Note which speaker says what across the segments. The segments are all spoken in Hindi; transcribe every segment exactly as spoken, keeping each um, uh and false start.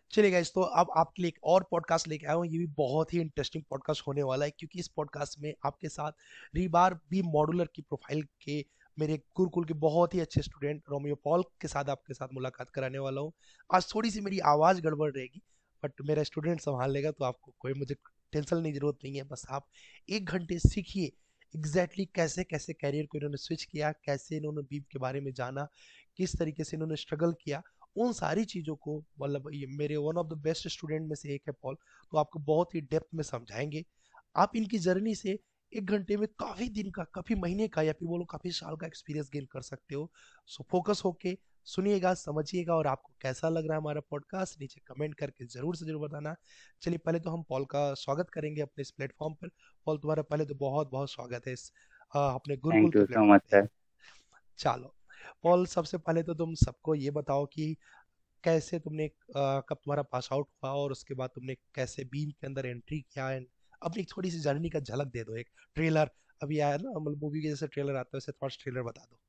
Speaker 1: चलिए गाइस, तो अब आपके लिए एक और पॉडकास्ट लेके आया हूँ। ये भी बहुत ही इंटरेस्टिंग पॉडकास्ट होने वाला है, क्योंकि इस पॉडकास्ट में आपके साथ रीबार बी मॉड्यूलर की प्रोफाइल के मेरे गुरुकुल के बहुत ही अच्छे स्टूडेंट रोमियो पॉल के साथ आपके साथ मुलाकात कराने वाला हूँ। आज थोड़ी सी मेरी आवाज़ गड़बड़ रहेगी, बट मेरा स्टूडेंट संभाल लेगा, तो आपको कोई मुझे टेंशन लेने की जरूरत नहीं है। बस आप एक घंटे सीखिए एग्जैक्टली exactly कैसे कैसे कैरियर को इन्होंने स्विच किया, कैसे इन्होंने बीप के बारे में जाना, किस तरीके से इन्होंने स्ट्रगल किया। उन सारी चीज़ों को, मतलब ये मेरे one of the best student में से एक है पॉल, तो आपको बहुत ही डेप्थ में समझाएंगे। आप इनकी जर्नी से एक घंटे में काफ़ी दिन का, काफ़ी महीने का, या फिर बोलो काफ़ी साल का एक्सपीरियंस गेन कर सकते हो। सो फोकस होके सुनिएगा, समझिएगा, और आपको कैसा लग रहा है हमारा पॉडकास्ट नीचे कमेंट करके ज़रूर से ज़रूर बताना। चलिए, पहले तो हम पॉल का स्वागत करेंगे अपने इस प्लेटफॉर्म पर। पॉल, तुम्हारा पहले तो बहुत बहुत स्वागत है इस अ, अपने गुरुकुल
Speaker 2: थैंक
Speaker 1: के
Speaker 2: यू सो
Speaker 1: प्लेटफॉर्म
Speaker 2: मच
Speaker 1: पे।
Speaker 2: सर।
Speaker 1: चलो पॉल, सबसे पहले तो तुम सबको ये बताओ कि कैसे तुमने अ, कब तुम्हारा पास आउट हुआ, और उसके बाद तुमने कैसे बीम के अंदर एंट्री किया, एंड अपनी एक थोड़ी सी जर्नी का झलक दे दो। एक ट्रेलर अभी आया ना, मतलब मूवी के जैसे ट्रेलर आता है वैसे थोड़ा ट्रेलर बता दो।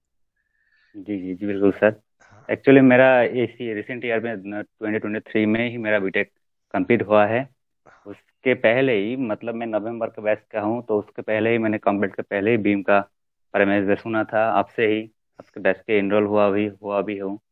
Speaker 2: जी जी जी बिल्कुल सर।
Speaker 1: हाँ।
Speaker 2: एक्चुअली मेरा इसी रिसेंट ईयर में ट्वेंटी ट्वेंटी थ्री में ही मेरा बीटेक कंप्लीट हुआ है। उसके पहले ही मतलब मैं नवंबर के बैच का हूँ, तो उसके पहले ही मैंने कंप्लीट के पहले ही बीम का परमेश सुना था आपसे ही। आपके बैच पे इनरोल हुआ भी हुआ भी हूँ।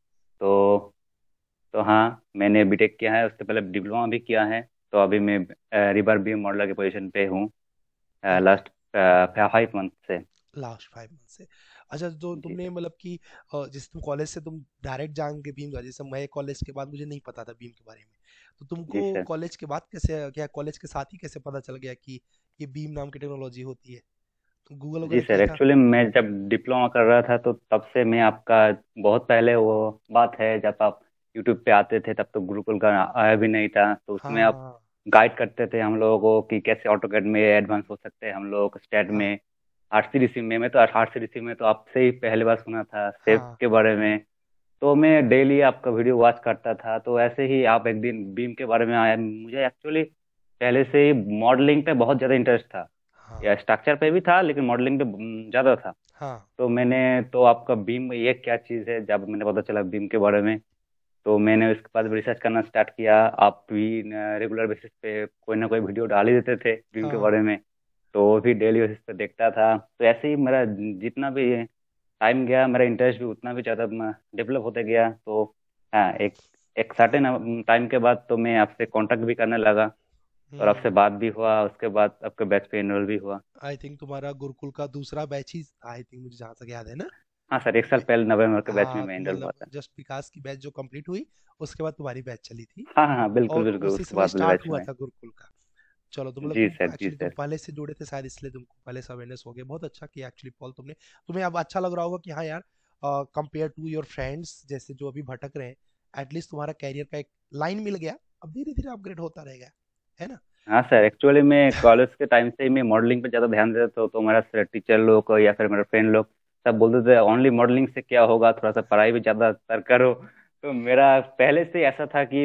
Speaker 2: तो तो हाँ, मैंने बीटेक किया है, उससे पहले डिप्लोमा भी किया है। तो अभी मैं रिवर बीम मॉडलर के पोजीशन पे हूँ
Speaker 1: ओके।
Speaker 2: लास्ट फाइव मंथ से।
Speaker 1: लास्ट फाइव मंथ से। अच्छा, तो
Speaker 2: जी
Speaker 1: तुमने मतलब कि अ, जैसे तुम कॉलेज से तुम डायरेक्ट जाओगे बीम का, जैसे मैं कॉलेज के बाद मुझे नहीं पता था बीम के बारे में, तो
Speaker 2: जी
Speaker 1: तुमको
Speaker 2: सर।
Speaker 1: कॉलेज के बाद कैसे, क्या कॉलेज के साथ ही कैसे पता चल गया कि ये बीम नाम की टेक्नोलॉजी होती है? तो गूगल
Speaker 2: जी
Speaker 1: वगैरह
Speaker 2: सर,
Speaker 1: किया था?
Speaker 2: एक्चुअली मैं जब डिप्लोमा कर रहा था तो तब से मैं आपका, बहुत पहले वो बात है जब आप यूट्यूब पे आते थे, तब तो गुरुकुल का आया भी नहीं था, तो उसमें आप
Speaker 1: हाँ
Speaker 2: गाइड करते थे हम लोगों को कि कैसे ऑटोकैड में एडवांस हो सकते हैं हम लोग स्टेट
Speaker 1: हाँ
Speaker 2: में। आर सी डी सी में मैं तो आर सी डी सी में तो आपसे ही पहली बार सुना था सेफ
Speaker 1: हाँ
Speaker 2: के बारे में। तो मैं डेली आपका वीडियो वॉच करता था, तो ऐसे ही आप एक दिन बीम के बारे में आया। मुझे एक्चुअली पहले से ही मॉडलिंग पे बहुत ज़्यादा इंटरेस्ट था,
Speaker 1: हाँ
Speaker 2: या स्ट्रक्चर पे भी था लेकिन मॉडलिंग पे हम्म, ज़्यादा था।
Speaker 1: हाँ
Speaker 2: तो मैंने तो आपका बीम ये क्या चीज़ है, जब मैंने पता चला बीम के बारे में, तो मैंने उसके बाद रिसर्च करना स्टार्ट किया। आप भी रेगुलर बेसिस पे कोई ना कोई वीडियो डाल ही देते थे बीम के
Speaker 1: हाँ।
Speaker 2: बारे में, तो वो भी डेली बेसिस पे देखता था। तो ऐसे ही मेरा जितना भी टाइम गया, मेरा इंटरेस्ट भी उतना भी ज़्यादा डेवलप होते गया। तो हाँ, एक एक सर्टेन टाइम के बाद तो मैं आपसे कांटेक्ट भी करने लगा, और आपसे
Speaker 1: हम्म।
Speaker 2: बात भी हुआ, उसके बाद आपके बैच पे एनरोल भी हुआ।
Speaker 1: आई थिंक तुम्हारा गुरुकुल का दूसरा बैच ही, आई थिंक मुझे जहाँ तक याद है ना।
Speaker 2: हाँ सर, एक साल
Speaker 1: मे-
Speaker 2: पहले नवंबर के बैच में
Speaker 1: हाँ,
Speaker 2: मैं
Speaker 1: तो
Speaker 2: एनरोल हुआ
Speaker 1: मतलब
Speaker 2: था।
Speaker 1: जस्ट विकास की बैच जो कंप्लीट हुई, उसके बाद तुम्हारी बैच चली थी,
Speaker 2: हाँ हाँ हाँ, बिल्कुल
Speaker 1: और
Speaker 2: बिल्कुल,
Speaker 1: उसी
Speaker 2: उसके
Speaker 1: समय
Speaker 2: बाद वाले
Speaker 1: स्टार्ट
Speaker 2: बैच
Speaker 1: हुआ
Speaker 2: में।
Speaker 1: था गुरुकुल का। चलो, तो मतलब
Speaker 2: जी
Speaker 1: तुम
Speaker 2: सर, जी
Speaker 1: एक्चुअली तुम
Speaker 2: सर।
Speaker 1: पहले से जुड़े थे शायद, इसलिए तुमको पहले से अवेयरनेस हो गया। बहुत अच्छा किया एक्चुअली पॉल तुमने। तुम्हें अब अच्छा लग रहा होगा कि हाँ यार, कंपेयर टू योर फ्रेंड्स जैसे जो अभी भटक रहे हैं, एटलीस्ट तुम्हारा कैरियर का एक लाइन मिल गया। अब धीरे धीरे अपग्रेड होता रहेगा, है ना?
Speaker 2: हाँ सर, एक्चुअली मैं कॉलेज के टाइम से ही मैं मॉडलिंग पे ज़्यादा ध्यान देता था, तो मेरा टीचर लोग को या फिर मेरे फ्रेंड लोग सब बोलते थे ओनली मॉडलिंग से क्या होगा, थोड़ा सा पढ़ाई भी ज़्यादा तर करो। तो मेरा पहले से ऐसा था कि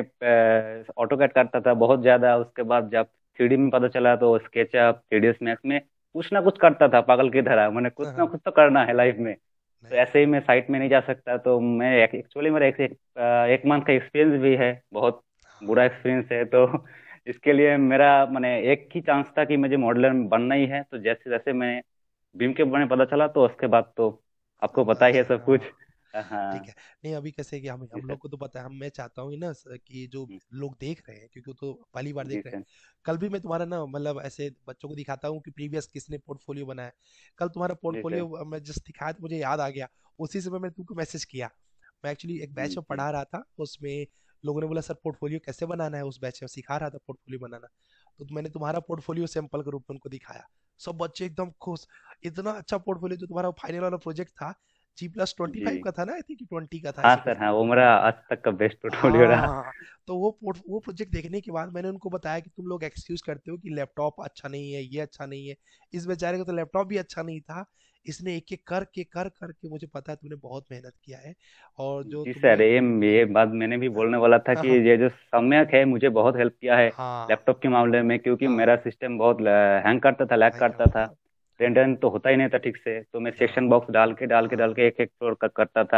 Speaker 2: मैं ऑटो कैड करता था बहुत ज़्यादा। उसके बाद जब थ्री डी में पता चला तो SketchUp, three D S max में कुछ ना कुछ करता था पागल की तरह। मैंने कुछ ना कुछ तो करना है लाइफ में। तो
Speaker 1: नहीं।
Speaker 2: ऐसे ही मैं साइट में नहीं जा सकता, तो मैं एक्चुअली मेरा एक, एक, एक मंथ का एक्सपीरियंस भी है, बहुत बुरा एक्सपीरियंस है। तो इसके लिए मेरा मैंने एक ही चांस था कि मुझे मॉडलर बनना ही है। तो जैसे जैसे मैं बीम के बारे में पता चला, तो उसके बाद तो आपको पता ही है सब कुछ।
Speaker 1: हाँ, ठीक
Speaker 2: हाँ।
Speaker 1: है। नहीं, अभी कैसे कि हम
Speaker 2: जी
Speaker 1: हम
Speaker 2: सर।
Speaker 1: लोग को तो पता है, हम मैं चाहता हूँ ना स- कि जो
Speaker 2: हम्म,
Speaker 1: लोग देख रहे हैं, क्योंकि वो तो पहली बार
Speaker 2: जी
Speaker 1: देख रहे हैं।
Speaker 2: सर।
Speaker 1: कल भी मैं तुम्हारा ना, मतलब ऐसे बच्चों को दिखाता हूँ कि प्रीवियस किसने पोर्टफोलियो बनाया। कल तुम्हारा
Speaker 2: जी सर।
Speaker 1: पोर्टफोलियो मैं जस्ट दिखाया तो मुझे याद आ गया। उसी समय मैंने तुमको मैसेज किया। मैं एक्चुअली एक बैच
Speaker 2: हम्म,
Speaker 1: में
Speaker 2: हम्म,
Speaker 1: पढ़ा रहा था, उसमें लोगों ने बोला सर पोर्टफोलियो कैसे बनाना है, उस बैच में सिखा रहा था पोर्टफोलियो बनाना। तो मैंने तुम्हारा पोर्टफोलियो सैंपल के रूप में उनको दिखाया। सब बच्चे एकदम खुश। इतना अच्छा पोर्टफोलियो, जो तुम्हारा फाइनल वाला प्रोजेक्ट था, जी प्लस ट्वेंटी फाइव
Speaker 2: जी।
Speaker 1: का था ना, आई थिंक ट्वेंटी का था,
Speaker 2: हाँ
Speaker 1: ऐसे कुछ
Speaker 2: सर,
Speaker 1: था।
Speaker 2: हाँ, वो मेरा आज तक का बेस्ट पोर्टफोलियो रहा।
Speaker 1: हाँ, तो वो पोर्ट वो प्रोजेक्ट देखने के बाद मैंने उनको बताया कि तुम लोग एक्सक्यूज करते हो कि लैपटॉप अच्छा नहीं है, ये अच्छा नहीं है। इस बेचारे का तो लैपटॉप भी अच्छा नहीं था। इसने एक एक करके कर करके, मुझे पता है तुमने बहुत मेहनत किया है, और जो
Speaker 2: जी सर,
Speaker 1: तुमने।
Speaker 2: ये ये बात मैंने भी बोलने वाला था
Speaker 1: हाँ
Speaker 2: कि
Speaker 1: हाँ
Speaker 2: ये जो सम्यक है मुझे बहुत हेल्प किया है
Speaker 1: हाँ
Speaker 2: लैपटॉप के मामले में, क्योंकि
Speaker 1: हाँ।
Speaker 2: मेरा सिस्टम बहुत हैंग करता था, लैग
Speaker 1: नहीं
Speaker 2: करता
Speaker 1: करता
Speaker 2: था।
Speaker 1: था।
Speaker 2: रेंडर तो होता ही नहीं था ठीक से, तो मैं
Speaker 1: हाँ
Speaker 2: सेक्शन बॉक्स डाल के डाल के
Speaker 1: हाँ।
Speaker 2: डाल के एक एक फ्लोर कर करता था।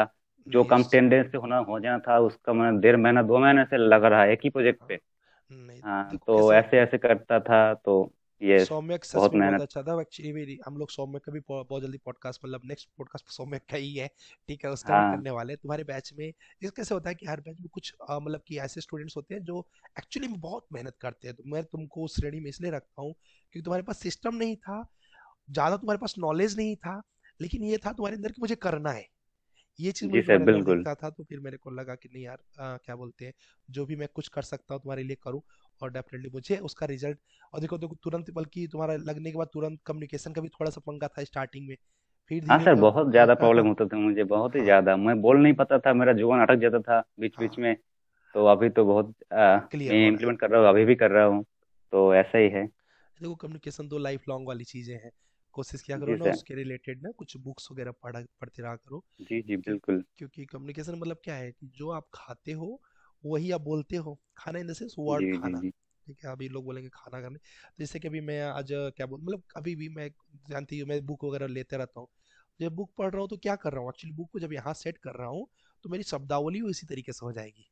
Speaker 2: जो
Speaker 1: नहीं
Speaker 2: कम
Speaker 1: स-
Speaker 2: टेंडेंस से होना हो जाना था उसका मैं डेढ़ महीना दो महीने से लग रहा है एक ही प्रोजेक्ट
Speaker 1: हाँ,
Speaker 2: पे।
Speaker 1: नहीं
Speaker 2: हाँ,
Speaker 1: देखो
Speaker 2: तो
Speaker 1: कैसा
Speaker 2: ऐसे
Speaker 1: होता है,
Speaker 2: ऐसे करता था तो ये
Speaker 1: सौम्यक सच
Speaker 2: बहुत
Speaker 1: में बहुत
Speaker 2: मेहनत।
Speaker 1: अच्छा था एक्चुअली। मेरी हम लोग सौम्यक का भी बहुत बहुत जल्दी पॉडकास्ट, मतलब नेक्स्ट पॉडकास्ट सौम्यक का ही है, ठीक है, उसका भी
Speaker 2: हाँ
Speaker 1: करने वाले हैं तुम्हारे बैच में। इस कैसे होता है कि हर बैच में कुछ अ, मतलब कि ऐसे स्टूडेंट्स होते हैं जो एक्चुअली में बहुत मेहनत करते हैं, तो मैं तुमको उस श्रेणी में इसलिए रखता हूँ क्योंकि तुम्हारे पास सिस्टम नहीं था, ज़्यादा तुम्हारे पास नॉलेज नहीं था, लेकिन ये था तुम्हारे अंदर कि मुझे करना है। ये चीज़
Speaker 2: जी
Speaker 1: मुझे
Speaker 2: सर
Speaker 1: तुम्हारे अंदर
Speaker 2: बिल्कुल।
Speaker 1: दिखता था, तो फिर मेरे को लगा कि नहीं यार, अ, क्या बोलते हैं, जो भी मैं कुछ कर सकता हूँ तुम्हारे लिए करूँ, और डेफिनेटली मुझे उसका रिजल्ट। और देखो देखो तुरंत, बल्कि तुम्हारा लगने के बाद तुरंत कम्युनिकेशन का भी थोड़ा सा पंगा था स्टार्टिंग में, फिर
Speaker 2: हाँ
Speaker 1: धीरे
Speaker 2: सर,
Speaker 1: क-
Speaker 2: बहुत ज़्यादा प्रॉब्लम होता था मुझे, बहुत ही
Speaker 1: हाँ
Speaker 2: ज़्यादा, मैं बोल नहीं पाता था, मेरा जुबान अटक जाता था बीच बीच
Speaker 1: हाँ,
Speaker 2: में। तो अभी तो बहुत आ,
Speaker 1: क्लियर
Speaker 2: मैं
Speaker 1: हो रहा है।
Speaker 2: इम्प्लीमेंट कर रहा हूँ, अभी भी कर रहा हूँ। तो ऐसा ही है।
Speaker 1: देखो कम्युनिकेशन तो लाइफ लॉन्ग वाली चीज़ें हैं, कोशिश किया करो
Speaker 2: जी
Speaker 1: ना
Speaker 2: सर।
Speaker 1: उसके रिलेटेड ना कुछ बुक्स वगैरह पढ़ा पढ़ते रहा करो।
Speaker 2: जी जी
Speaker 1: क्यों,
Speaker 2: बिल्कुल।
Speaker 1: क्योंकि कम्युनिकेशन मतलब क्या है कि जो आप खाते हो वही आप बोलते हो, खाना इन द सेंस वर्ड
Speaker 2: जी जी
Speaker 1: खाना।
Speaker 2: जी।
Speaker 1: ठीक है, अभी लोग बोलेंगे खाना खाने, तो जैसे कि अभी मैं आज अ, क्या बोल, मतलब अभी भी मैं, जानती हूँ मैं बुक वगैरह लेते रहता हूँ, जब बुक पढ़ रहा हूँ तो क्या कर रहा हूँ एक्चुअली, बुक को जब यहाँ सेट कर रहा हूँ तो मेरी शब्दावली इसी तरीके से हो जाएगी।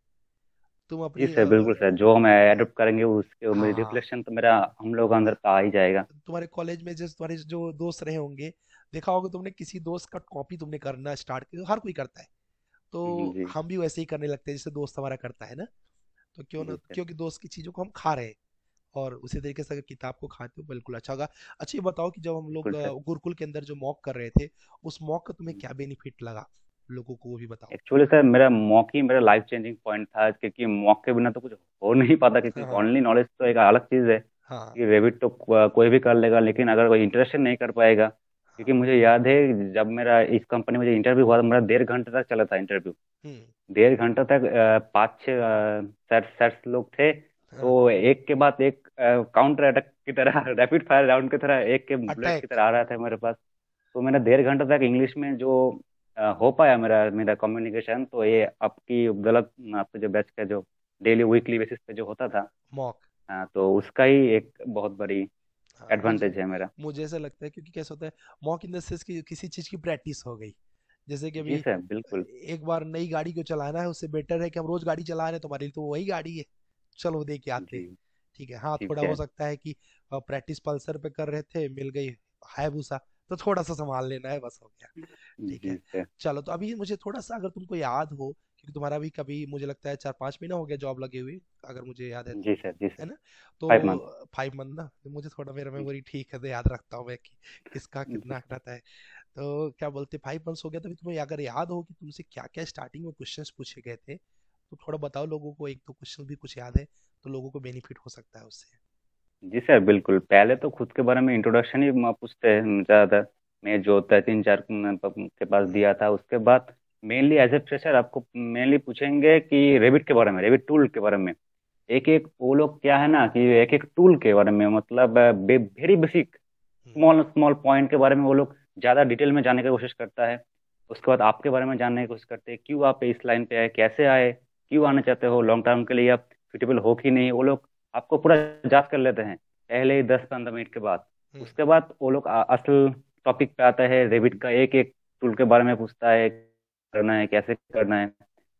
Speaker 1: तुम
Speaker 2: जी
Speaker 1: अपनी
Speaker 2: सर
Speaker 1: अ,
Speaker 2: बिल्कुल सर, जो हम
Speaker 1: हाँ
Speaker 2: एडोप्ट करेंगे उसके वो मेरी
Speaker 1: हाँ,
Speaker 2: रिफ्लेक्शन तो मेरा हम लोग अंदर तो आ ही जाएगा।
Speaker 1: तुम्हारे कॉलेज में जैसे तुम्हारे जो दोस्त रहे होंगे, देखा होगा तुमने किसी दोस्त का कॉपी तुमने करना स्टार्ट किया, हर कोई करता है, तो
Speaker 2: जी
Speaker 1: हम भी वैसे ही करने लगते हैं जैसे दोस्त हमारा करता है ना। तो क्यों
Speaker 2: जी
Speaker 1: ना,
Speaker 2: सर।
Speaker 1: क्योंकि दोस्त की चीज़ों को हम खा रहे हैं, और उसी तरीके से अगर किताब को खाते हो बिल्कुल अच्छा होगा। अच्छा ये बताओ कि जब हम लोग
Speaker 2: बिल्कुल
Speaker 1: अ,
Speaker 2: सर।
Speaker 1: गुरुकुल के अंदर जो मॉक कर रहे थे, उस मॉक का तुम्हें क्या बेनिफिट लगा, लोगों को वो भी बताओ।
Speaker 2: एक्चुअली सर मेरा मॉक ही मेरा लाइफ चेंजिंग पॉइंट था, क्योंकि मॉक के बिना तो कुछ हो नहीं पाता, क्योंकि
Speaker 1: हाँ
Speaker 2: ओनली नॉलेज तो एक अलग चीज़ है
Speaker 1: हाँ
Speaker 2: कि रेबिट तो को- कोई भी कर लेगा, लेकिन अगर कोई इंटरेस्ट नहीं कर पाएगा। क्योंकि
Speaker 1: हाँ,
Speaker 2: मुझे याद है जब मेरा इस कंपनी में जो इंटरव्यू हुआ था, मेरा डेढ़ घंटे तक चला था इंटरव्यू।
Speaker 1: हम्म,
Speaker 2: डेढ़ घंटे तक अ, पाँच छः सर सर लोग थे।
Speaker 1: हाँ,
Speaker 2: तो एक के बाद एक काउंटर अटैक की तरह रैपिड फायर राउंड की तरह एक के बुलेट की
Speaker 1: अटैक,
Speaker 2: तरह आ रहा था मेरे पास। तो मैंने डेढ़ घंटे तक इंग्लिश में जो अ, हो पाया मेरा मेरा कम्युनिकेशन, तो ये आपकी गलत, आपके जो बैच का जो डेली वीकली बेसिस पे जो होता था,
Speaker 1: मॉक,
Speaker 2: हाँ, तो उसका ही एक बहुत बड़ी
Speaker 1: हाँ मुझे
Speaker 2: एडवांटेज है मेरा।
Speaker 1: मुझे ऐसा लगता है क्योंकि कैसा होता है, मॉक इन द सेंस कि किसी चीज़ की प्रैक्टिस हो गई, जैसे कि
Speaker 2: जी
Speaker 1: अभी
Speaker 2: सर बिल्कुल।
Speaker 1: एक बार नई गाड़ी को चलाना है, उससे बेटर है कि हम रोज गाड़ी चला रहे हैं, तुम्हारे लिए तो वही गाड़ी है, चलो दे के आते हैं।
Speaker 2: जी
Speaker 1: ठीक है, हाँ
Speaker 2: ठीक
Speaker 1: थोड़ा हो
Speaker 2: है।
Speaker 1: सकता है कि प्रैक्टिस पल्सर पे कर रहे थे, मिल गई हायाबुसा, तो थोड़ा सा संभाल लेना है, बस हो गया। ठीक
Speaker 2: जी
Speaker 1: है,
Speaker 2: सर।
Speaker 1: चलो तो अभी मुझे थोड़ा सा अगर तुमको याद हो, क्योंकि तुम्हारा भी कभी मुझे लगता है चार पाँच महीना हो गया जॉब लगे हुए, अगर मुझे याद है तो,
Speaker 2: जी सर। जी
Speaker 1: है
Speaker 2: सर।
Speaker 1: ना, तो
Speaker 2: फाइव मंथ।
Speaker 1: फाइव मंथ ना, तो मुझे थोड़ा मेरा मेमोरी ठीक है तो याद रखता हूँ मैं कि किसका कितना रहता है। तो क्या बोलते, फाइव मंथ्स हो गया, तभी तुम्हें अगर याद हो कि तुमसे क्या क्या स्टार्टिंग में क्वेश्चंस पूछे गए थे, तो थोड़ा बताओ लोगों को, एक दो क्वेश्चन भी कुछ याद है तो लोगों को बेनिफिट हो सकता है उससे।
Speaker 2: जी सर बिल्कुल, पहले तो खुद के बारे में इंट्रोडक्शन ही म- पूछते हैं ज़्यादातर। मैं जो होता है तीन चार न, प- के पास दिया था, उसके बाद मेनली एज ए फ्रेशर आपको मेनली पूछेंगे कि रेबिट के बारे में, रेबिट टूल के बारे में। एक एक वो लोग क्या है ना कि एक एक टूल के बारे में, मतलब very basic
Speaker 1: hmm,
Speaker 2: small small point के बारे में वो लोग ज़्यादा डिटेल में जानने की कोशिश करता है। उसके बाद आपके बारे में जानने की कोशिश करते हैं, क्यों आप इस लाइन पे आए, कैसे आए, क्यों आना चाहते हो, लॉन्ग टर्म के लिए आप फिटेबल हो कि नहीं, वो लोग आपको पूरा जांच कर लेते हैं पहले ही दस पंद्रह मिनट के बाद।
Speaker 1: हम्म,
Speaker 2: उसके बाद वो लोग अ- असल टॉपिक पे आता है, रेबिट का एक एक टूल के बारे में पूछता है, करना है कैसे करना है।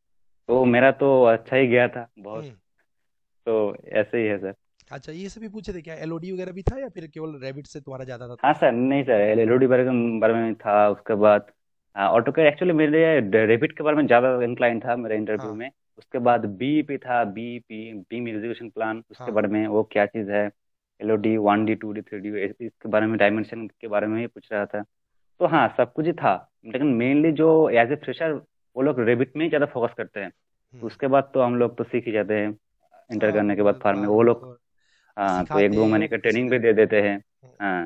Speaker 2: तो मेरा तो अच्छा ही गया था बहुत।
Speaker 1: हम्म।
Speaker 2: तो ऐसे ही है सर।
Speaker 1: अच्छा ये सभी पूछे थे क्या, एलओडी वगैरह भी था या फिर केवल रैबिट से तुम्हारा ज्यादा था?
Speaker 2: हाँ सर, नहीं सर, एल एल डी बारे के बारे में था। उसके बाद ऑटो कैड, एक्चुअली मेरे रेबिट के बारे में ज़्यादा इंक्लाइन था मेरे इंटरव्यू
Speaker 1: हाँ
Speaker 2: में। उसके बाद बी पे था, B P BIM execution plan, उसके
Speaker 1: हाँ,
Speaker 2: बारे में वो क्या चीज़ है, L O D one D two D three D, इसके बारे में डायमेंशन के बारे में ही पूछ रहा था। तो हाँ, सब कुछ ही था, लेकिन मेनली जो एज ए फ्रेशर वो लोग रेबिट में ही ज़्यादा फोकस करते हैं।
Speaker 1: हम्म,
Speaker 2: उसके बाद तो हम लोग तो सीख ही जाते हैं इंटर
Speaker 1: हाँ
Speaker 2: करने के
Speaker 1: वो
Speaker 2: बाद फार्म में,
Speaker 1: बार
Speaker 2: वो
Speaker 1: बार
Speaker 2: लोग।
Speaker 1: तो
Speaker 2: हाँ, तो एक
Speaker 1: सिखाते
Speaker 2: दो
Speaker 1: हैं
Speaker 2: महीने
Speaker 1: वो
Speaker 2: का
Speaker 1: सीख
Speaker 2: ट्रेनिंग भी दे
Speaker 1: जाते
Speaker 2: देते हैं।
Speaker 1: हैं।
Speaker 2: हाँ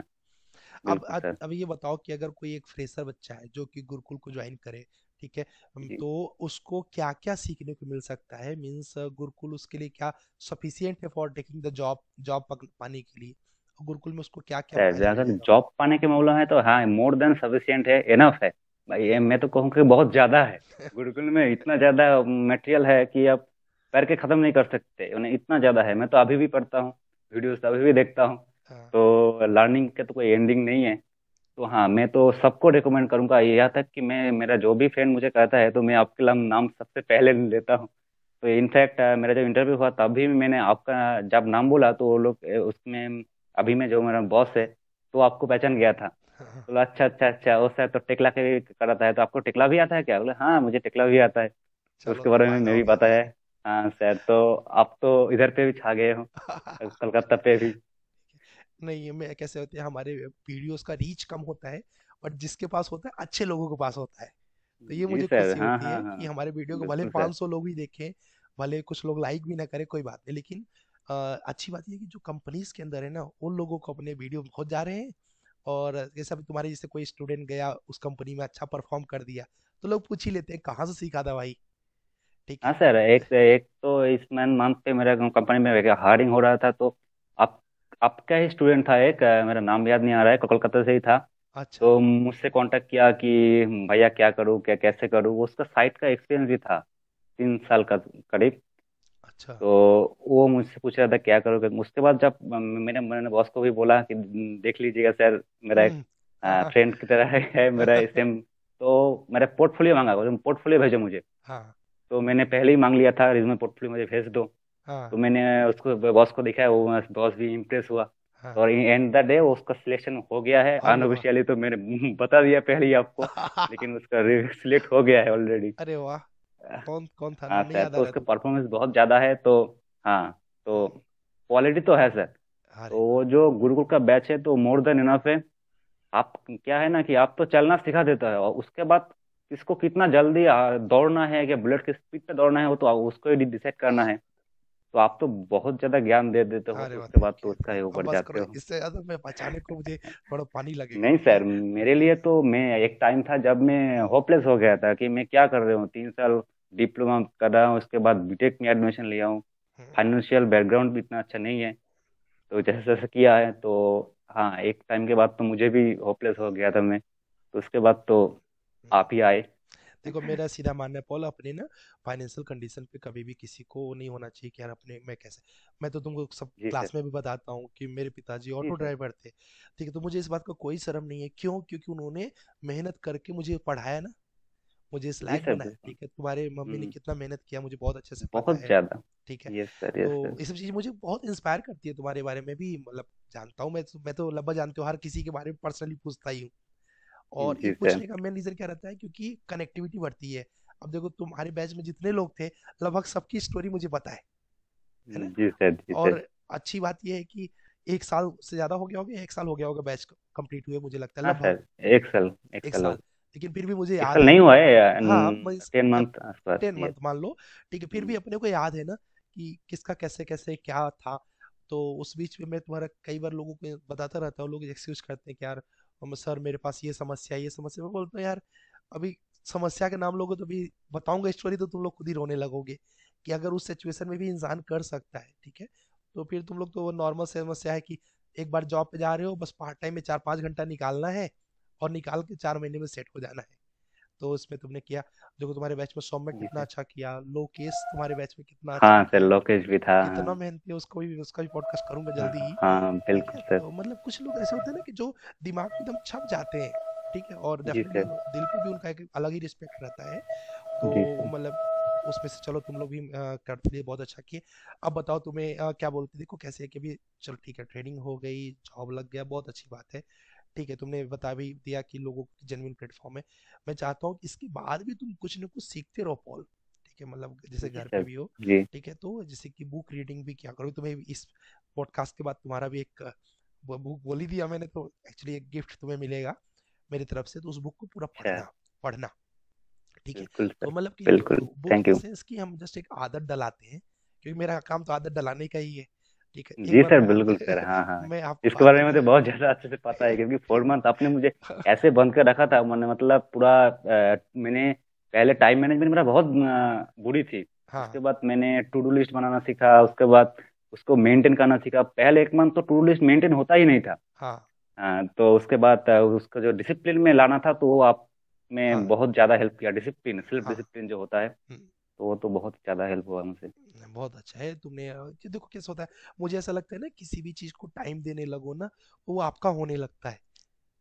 Speaker 1: अब
Speaker 2: बिल्कुल
Speaker 1: अब
Speaker 2: सर।
Speaker 1: अब ये बताओ कि अगर कोई एक फ्रेशर बच्चा है जो कि गुरुकुल को ज्वाइन करे, ठीक है, हम,
Speaker 2: जी
Speaker 1: तो उसको क्या क्या सीखने को मिल सकता है, मीन्स गुरुकुल उसके लिए क्या सफिशियंट है for taking the job, job पाने के लिए, और गुरुकुल में उसको क्या क्या
Speaker 2: सर,
Speaker 1: फायदा
Speaker 2: अगर
Speaker 1: मिलेगा?
Speaker 2: जॉब पाने के मामला है तो हाँ, मोर देन सफिशियंट है, इनफ है भाई, ये मैं तो कहूँ कि बहुत ज़्यादा है। गुरुकुल में इतना ज़्यादा मटेरियल है कि आप पढ़ के ख़त्म नहीं कर सकते, उन्हें इतना ज़्यादा है। मैं तो अभी भी पढ़ता हूँ, वीडियोस अभी भी देखता हूँ।
Speaker 1: हाँ,
Speaker 2: तो लर्निंग का तो कोई एंडिंग नहीं है। तो हाँ, मैं तो सबको रिकमेंड करूंगा। यहाँ तक कि मैं, मेरा जो भी फ्रेंड मुझे कहता है तो मैं आपके नाम नाम सबसे पहले लेता हूँ। तो इनफैक्ट मेरा जब इंटरव्यू हुआ तभी भी मैंने आपका जब नाम बोला तो वो लोग अ, उसमें, अभी में जो मेरा बॉस है तो आपको पहचान गया था।
Speaker 1: हाँ,
Speaker 2: बोला अच्छा अच्छा अच्छा, वो सर तो टेकला के भी कराता है, तो आपको टेकला भी आता है क्या? बोले हाँ मुझे टेकला भी आता है। तो
Speaker 1: चलो
Speaker 2: उसके
Speaker 1: तो
Speaker 2: बारे में
Speaker 1: फायदा
Speaker 2: मैं
Speaker 1: हो
Speaker 2: भी
Speaker 1: गया भाई।
Speaker 2: बताया। हाँ सर, तो आप तो इधर पे भी छा गए हो, कलकत्ता पे भी।
Speaker 1: नहीं, ये में कैसे होते हैं, हमारे वीडियोस का रीच कम होता है, और जिसके पास होता है अच्छे लोगों के पास होता है। तो ये
Speaker 2: जी
Speaker 1: मुझे
Speaker 2: सर,
Speaker 1: खुशी
Speaker 2: हाँ
Speaker 1: होती
Speaker 2: हाँ
Speaker 1: है
Speaker 2: हाँ,
Speaker 1: कि हमारे वीडियो को भले
Speaker 2: बिल्कुल सर।
Speaker 1: पाँच सौ लोग ही देखें, भले कुछ लोग लाइक भी ना करें, कोई बात नहीं, लेकिन अ, अच्छी बात ये है कि जो कंपनीज के अंदर है ना, उन लोगों को अपने वीडियो पहुंच जा रहे हैं। और जैसे अभी तुम्हारे जैसे कोई स्टूडेंट गया उस कंपनी में, अच्छा परफॉर्म कर दिया, तो लोग पूछ ही लेते हैं कहाँ से सीखा था भाई। ठीक
Speaker 2: हाँ
Speaker 1: है।
Speaker 2: सर, एक एक तो इस मंथ पे मेरा कंपनी में हायरिंग हो रहा था, तो आप आपका ही स्टूडेंट था एक, अ, मेरा नाम याद नहीं आ रहा है, कोलकाता से ही था।
Speaker 1: अच्छा।
Speaker 2: तो मुझसे कांटेक्ट किया कि भैया क्या करूँ, क्या कैसे करूँ। उसका साइट का एक्सपीरियंस भी था, तीन साल का करीब।
Speaker 1: अच्छा।
Speaker 2: तो वो मुझसे पूछ रहा था क्या करोगे। उसके बाद जब अ, मैंने मैंने बॉस को भी बोला कि देख लीजिएगा सर, मेरा एक
Speaker 1: हम्म। हाँ हाँ।
Speaker 2: फ्रेंड की तरह है मेरा सेम। तो मेरा पोर्टफोलियो मांगा, पोर्टफोलियो भेजो मुझे।
Speaker 1: हाँ
Speaker 2: तो मैंने पहले ही मांग लिया था, रिज्यूमे पोर्टफोलियो मुझे भेज दो। तो
Speaker 1: हाँ
Speaker 2: मैंने उसको बॉस को दिखाया, वो बॉस भी इम्प्रेस हुआ।
Speaker 1: हाँ।
Speaker 2: और एंड द डे उसका सिलेक्शन हो गया है
Speaker 1: अरे वाह।
Speaker 2: अनऑफिशियली, तो मैंने बता दिया पहले ही आपको। लेकिन उसका सिलेक्ट हो गया है ऑलरेडी।
Speaker 1: अरे वाह। कौन कौन था,
Speaker 2: हाँ
Speaker 1: नाम नहीं
Speaker 2: सर,
Speaker 1: याद आ
Speaker 2: तो
Speaker 1: रहा
Speaker 2: उसका
Speaker 1: तुमको?
Speaker 2: परफॉर्मेंस बहुत ज़्यादा है। तो हाँ, तो
Speaker 1: हम्म।
Speaker 2: क्वालिटी तो है सर।
Speaker 1: अरे
Speaker 2: तो
Speaker 1: वाह।
Speaker 2: वो जो गुरुकुल का बैच है तो मोर देन इनफ है। आप क्या है ना कि आप तो चलना सिखा देता है, और उसके बाद किसको कितना जल्दी आ, दौड़ना है, या बुलेट की स्पीड पे दौड़ना है, वो तो आप- उसको ही डिसाइड करना है। तो आप तो बहुत ज्यादा ज्ञान दे देते हो,
Speaker 1: अरे
Speaker 2: तो
Speaker 1: वाह,
Speaker 2: उसके बाद
Speaker 1: थैंक
Speaker 2: तो
Speaker 1: यू
Speaker 2: उसका ही
Speaker 1: थैंक अब
Speaker 2: ऊपर
Speaker 1: बस
Speaker 2: जाते
Speaker 1: करो,
Speaker 2: हो।
Speaker 1: इससे ज्यादा मैं बचाने को मुझे थोड़ा पानी लगेगा,
Speaker 2: नहीं
Speaker 1: ठीक है।
Speaker 2: सर, मेरे लिए तो, मैं एक टाइम था जब मैं होपलेस हो गया था कि मैं क्या कर रहा हूँ, तीन साल डिप्लोमा कर रहा हूँ, उसके बाद बीटेक में एडमिशन लिया हूँ।
Speaker 1: हम्म।
Speaker 2: फाइनेंशियल बैकग्राउंड भी इतना अच्छा नहीं है। तो जैसे जैसे किया है तो हाँ, एक टाइम के बाद तो मुझे भी होपलेस हो गया था मैं। तो उसके बाद तो
Speaker 1: हम्म।
Speaker 2: आप ही आए।
Speaker 1: देखो, मेरा सीधा मानना है पॉल, अपने ना फाइनेंशियल कंडीशन पे कभी भी किसी को नहीं होना चाहिए कि यार अपने मैं कैसे। मैं तो तुमको सब
Speaker 2: जी सर।
Speaker 1: क्लास में भी बताता हूँ कि मेरे पिताजी
Speaker 2: जी
Speaker 1: ऑटो
Speaker 2: सर।
Speaker 1: ड्राइवर थे। ठीक है, तो मुझे इस बात का कोई शर्म नहीं है, क्यों? क्योंकि उन्होंने मेहनत करके मुझे पढ़ाया ना, मुझे इस
Speaker 2: जी
Speaker 1: लायक
Speaker 2: सर,
Speaker 1: बनाया।
Speaker 2: बिल्कुल।
Speaker 1: ठीक है, तुम्हारे मम्मी ने
Speaker 2: हम्म।
Speaker 1: कितना मेहनत किया मुझे बहुत अच्छे से पता
Speaker 2: बहुत
Speaker 1: है।
Speaker 2: ज्यादा।
Speaker 1: ठीक है।
Speaker 2: यस सर,
Speaker 1: तो
Speaker 2: यस सर।
Speaker 1: ये सब चीज़ मुझे बहुत इंस्पायर करती है, तुम्हारे बारे में भी मतलब जानता हूँ मैं मैं तो लगभग जानते हो, हर किसी के बारे में पर्सनली पूछता ही हूँ। और ये
Speaker 2: जी सर।
Speaker 1: पूछने का मेन रीजन क्या रहता है, क्योंकि कनेक्टिविटी बढ़ती है। अब देखो, तुम्हारे बैच में जितने लोग थे, लगभग सबकी स्टोरी मुझे पता है है ना।
Speaker 2: जी सर। जी
Speaker 1: और
Speaker 2: सर।
Speaker 1: अच्छी बात यह है कि एक साल से ज्यादा हो गया होगा, एक साल हो गया होगा बैच कंप्लीट हुए, मुझे लगता है
Speaker 2: हाँ
Speaker 1: लगभग
Speaker 2: सर, एक साल, एक
Speaker 1: एक
Speaker 2: साल हो
Speaker 1: साल।
Speaker 2: गया।
Speaker 1: लेकिन फिर भी मुझे
Speaker 2: एक
Speaker 1: याद
Speaker 2: साल
Speaker 1: है।
Speaker 2: नहीं हुआ है,
Speaker 1: हाँ,
Speaker 2: टेन
Speaker 1: मतलब
Speaker 2: मंथ आसपास।
Speaker 1: Ten
Speaker 2: yes.
Speaker 1: मंथ मान लो। ठीक है, फिर भी अपने को याद है ना कि किसका कैसे कैसे क्या था। तो उस बीच में मैं तुम्हारा कई बार लोगों को बताता रहता हूँ, लोग एक्सक्यूज करते हैं कि यार हम सर मेरे पास ये समस्या है, ये समस्या। मैं बोलता हूँ यार, अभी समस्या के नाम लोगे तो अभी बताऊंगा स्टोरी तो तुम लोग खुद ही रोने लगोगे, कि अगर उस सिचुएशन में भी इंसान कर सकता है, ठीक है। तो फिर तुम लोग तो वो नॉर्मल समस्या है कि एक बार जॉब पे जा रहे हो, बस पार्ट टाइम में चार पाँच घंटा निकालना है, और निकाल के चार महीने में सेट हो जाना है। तो उसमें तुमने किया। देखो, तुम्हारे बैच में सौम्य
Speaker 2: जी
Speaker 1: कितना
Speaker 2: सर।
Speaker 1: अच्छा किया, लोकेश तुम्हारे बैच में कितना अच्छा
Speaker 2: हाँ सर,
Speaker 1: किया।
Speaker 2: लोकेश भी था, हाँ।
Speaker 1: कितना मेहनती है, उसको भी उसका भी पॉडकास्ट करूंगा
Speaker 2: हाँ
Speaker 1: जल्दी ही।
Speaker 2: हाँ,
Speaker 1: ठीक
Speaker 2: बिल्कुल
Speaker 1: है,
Speaker 2: सर।
Speaker 1: तो मतलब कुछ लोग ऐसे होते हैं ना कि जो दिमाग में एकदम छप जाते हैं। ठीक है, और
Speaker 2: जी
Speaker 1: डेफिनेटली
Speaker 2: सर।
Speaker 1: दिल पे भी उनका एक अलग ही रिस्पेक्ट रहता है। तो
Speaker 2: जी सर।
Speaker 1: मतलब उसमें से चलो तुम लोग भी अ, करते लिए बहुत अच्छा किए। अब बताओ तुम्हें अ, क्या बोलते, देखो कैसे है कि अभी चलो ठीक है, ट्रेनिंग हो गई, जॉब लग गया, बहुत अच्छी बात है। ठीक है, तुमने बता भी दिया कि लोगों की जेन्युइन प्लेटफॉर्म है। मैं चाहता हूँ कि इसके बाद भी तुम कुछ ना कुछ सीखते रहो पॉल। ठीक है, मतलब जैसे
Speaker 2: जी
Speaker 1: घर पे
Speaker 2: सर।
Speaker 1: भी हो।
Speaker 2: जी।
Speaker 1: ठीक है, तो जैसे कि बुक रीडिंग भी क्या करो, तुम्हें इस पॉडकास्ट के बाद तुम्हारा भी एक बुक बोल ही दिया मैंने, तो एक्चुअली एक गिफ्ट तुम्हें मिलेगा मेरी तरफ से, तो उस बुक को पूरा
Speaker 2: अच्छा।
Speaker 1: पढ़ना। पढ़ना। ठीक है।
Speaker 2: बिल्कुल
Speaker 1: तो
Speaker 2: सर।
Speaker 1: मतलब कि
Speaker 2: बिल्कुल।
Speaker 1: Book
Speaker 2: thank
Speaker 1: in the
Speaker 2: you.
Speaker 1: Sense कि हम जस्ट एक आदत डलाते हैं, क्योंकि मेरा काम तो आदत डलाने का ही है। ठीक है, एक
Speaker 2: जी
Speaker 1: बार
Speaker 2: सर,
Speaker 1: मैं
Speaker 2: बिल्कुल सर, हाँ हाँ।
Speaker 1: मैं आपको
Speaker 2: इसके
Speaker 1: बात
Speaker 2: बारे में
Speaker 1: बता।
Speaker 2: तो बहुत ज्यादा अच्छे से पता है, क्योंकि फोर मंथ आपने मुझे ऐसे बंद कर रखा था, मैंने मतलब पूरा अ, मैंने पहले टाइम मैनेजमेंट मेरा बहुत अ, बुरी थी।
Speaker 1: हाँ
Speaker 2: उसके बाद मैंने टू डू लिस्ट बनाना सीखा, उसके बाद उसको मेंटेन करना सीखा। पहले एक मंथ तो टू डू लिस्ट मेंटेन होता ही नहीं था।
Speaker 1: हाँ
Speaker 2: हाँ, तो उसके बाद अ, उसका जो डिसिप्लिन में लाना था, तो वो आप में
Speaker 1: हाँ
Speaker 2: बहुत ज़्यादा हेल्प किया। डिसिप्लिन, सेल्फ
Speaker 1: हाँ।
Speaker 2: डिसिप्लिन जो होता है,
Speaker 1: हम्म,
Speaker 2: तो वो तो बहुत ज़्यादा हेल्प हुआ मुझे।
Speaker 1: बहुत अच्छा है तुमने अ, कि देखो कैसा होता है, मुझे ऐसा लगता है ना, किसी भी चीज को टाइम देने लगो ना, वो आपका होने लगता है।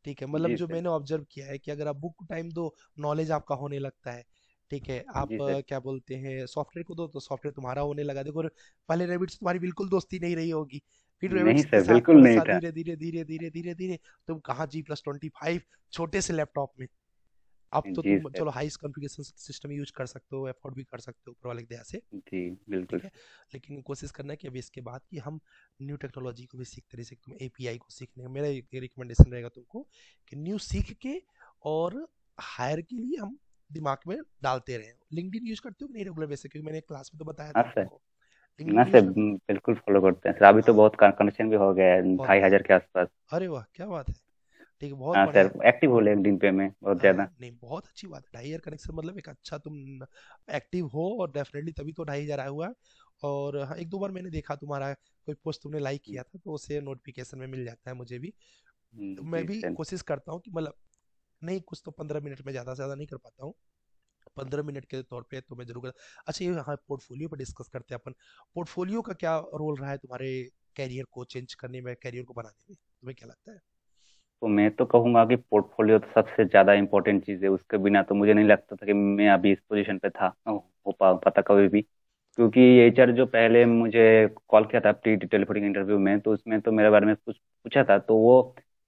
Speaker 1: ठीक है, मतलब
Speaker 2: जी
Speaker 1: जो
Speaker 2: सर।
Speaker 1: मैंने ऑब्जर्व किया है कि अगर आप बुक को टाइम दो, नॉलेज आपका होने लगता है। ठीक है, आप
Speaker 2: जी सर।
Speaker 1: अ, क्या बोलते हैं, सॉफ्टवेयर को दो तो सॉफ्टवेयर तुम्हारा होने लगा। देखो पहले रैबिट से तुम्हारी बिल्कुल दोस्ती नहीं रही होगी, फिर
Speaker 2: नहीं
Speaker 1: रैबिट्स के
Speaker 2: सर,
Speaker 1: साथ
Speaker 2: बिल्कुल
Speaker 1: थोड़ा
Speaker 2: नहीं
Speaker 1: सा
Speaker 2: था।
Speaker 1: धीरे धीरे धीरे धीरे धीरे धीरे तुम कहाँ जी प्लस ट्वेंटी फाइव छोटे से लैपटॉप में। अब तो
Speaker 2: जी
Speaker 1: तुम
Speaker 2: सर।
Speaker 1: चलो हाईएस्ट कॉन्फ़िगरेशन सिस्टम यूज कर सकते हो, अफोर्ड भी कर सकते हो ऊपर वाले की दया से।
Speaker 2: जी बिल्कुल
Speaker 1: ठीक है,
Speaker 2: सर।
Speaker 1: लेकिन कोशिश करना है कि अभी इसके बाद कि हम न्यू टेक्नोलॉजी को भी सीखते रहे। तुम एपीआई को सीखने, मेरा ये रिकमेंडेशन रहेगा तुमको कि न्यू सीख के और हायर के लिए हम दिमाग में डालते रहे। लिंक्डइन यूज करते हो कि नहीं रेगुलर बेसिस, क्योंकि मैंने क्लास में तो बताया
Speaker 2: हाँ
Speaker 1: था
Speaker 2: सर।
Speaker 1: तुमको।
Speaker 2: ना
Speaker 1: लिंक्डइन यूज
Speaker 2: सर,
Speaker 1: कर।
Speaker 2: बिल्कुल फॉलो करते हैं सर, अभी तो
Speaker 1: हाँ,
Speaker 2: बहुत कनेक्शन भी हो गया है
Speaker 1: बहुत
Speaker 2: ढाई
Speaker 1: बहुत।
Speaker 2: हजार के आसपास।
Speaker 1: अरे वाह, क्या बात है। ठीक है, बहुत
Speaker 2: हाँ
Speaker 1: बढ़िया
Speaker 2: सर,
Speaker 1: है।
Speaker 2: एक्टिव हो लिंक्डइन पे मैं बहुत
Speaker 1: हाँ
Speaker 2: ज़्यादा।
Speaker 1: नहीं, बहुत अच्छी बात है। ढाई हजार कनेक्शन मतलब एक अच्छा तुम एक्टिव हो, और डेफिनेटली तभी तो ढाई हजार आया हुआ है। और हाँ, एक दो बार मैंने देखा तुम्हारा कोई पोस्ट तुमने लाइक किया था, तो उसे नोटिफिकेशन में मिल जाता है मुझे भी। तो मैं
Speaker 2: जी
Speaker 1: भी
Speaker 2: सर।
Speaker 1: कोशिश करता हूँ कि मतलब नहीं कुछ तो पंद्रह मिनट में, ज़्यादा से ज़्यादा नहीं कर पाता हूँ। पंद्रह मिनट के तौर पे तो मैं जरूर कर... अच्छा, ये हाँ, पोर्टफोलियो पर डिस्कस करते हैं अपन। पोर्टफोलियो का क्या रोल रहा है तुम्हारे कैरियर को चेंज करने में, कैरियर को बनाने में, तुम्हें क्या लगता है?
Speaker 2: तो मैं तो कहूँगा कि पोर्टफोलियो तो सबसे ज़्यादा इंपॉर्टेंट चीज़ है, उसके बिना तो मुझे नहीं लगता था कि मैं अभी इस पोजीशन पे था हो पा पाता कभी भी। क्योंकि एचआर जो पहले मुझे कॉल किया था प्री टेलीफोनिक इंटरव्यू में, तो उसमें तो मेरे बारे में कुछ पूछा था, तो वो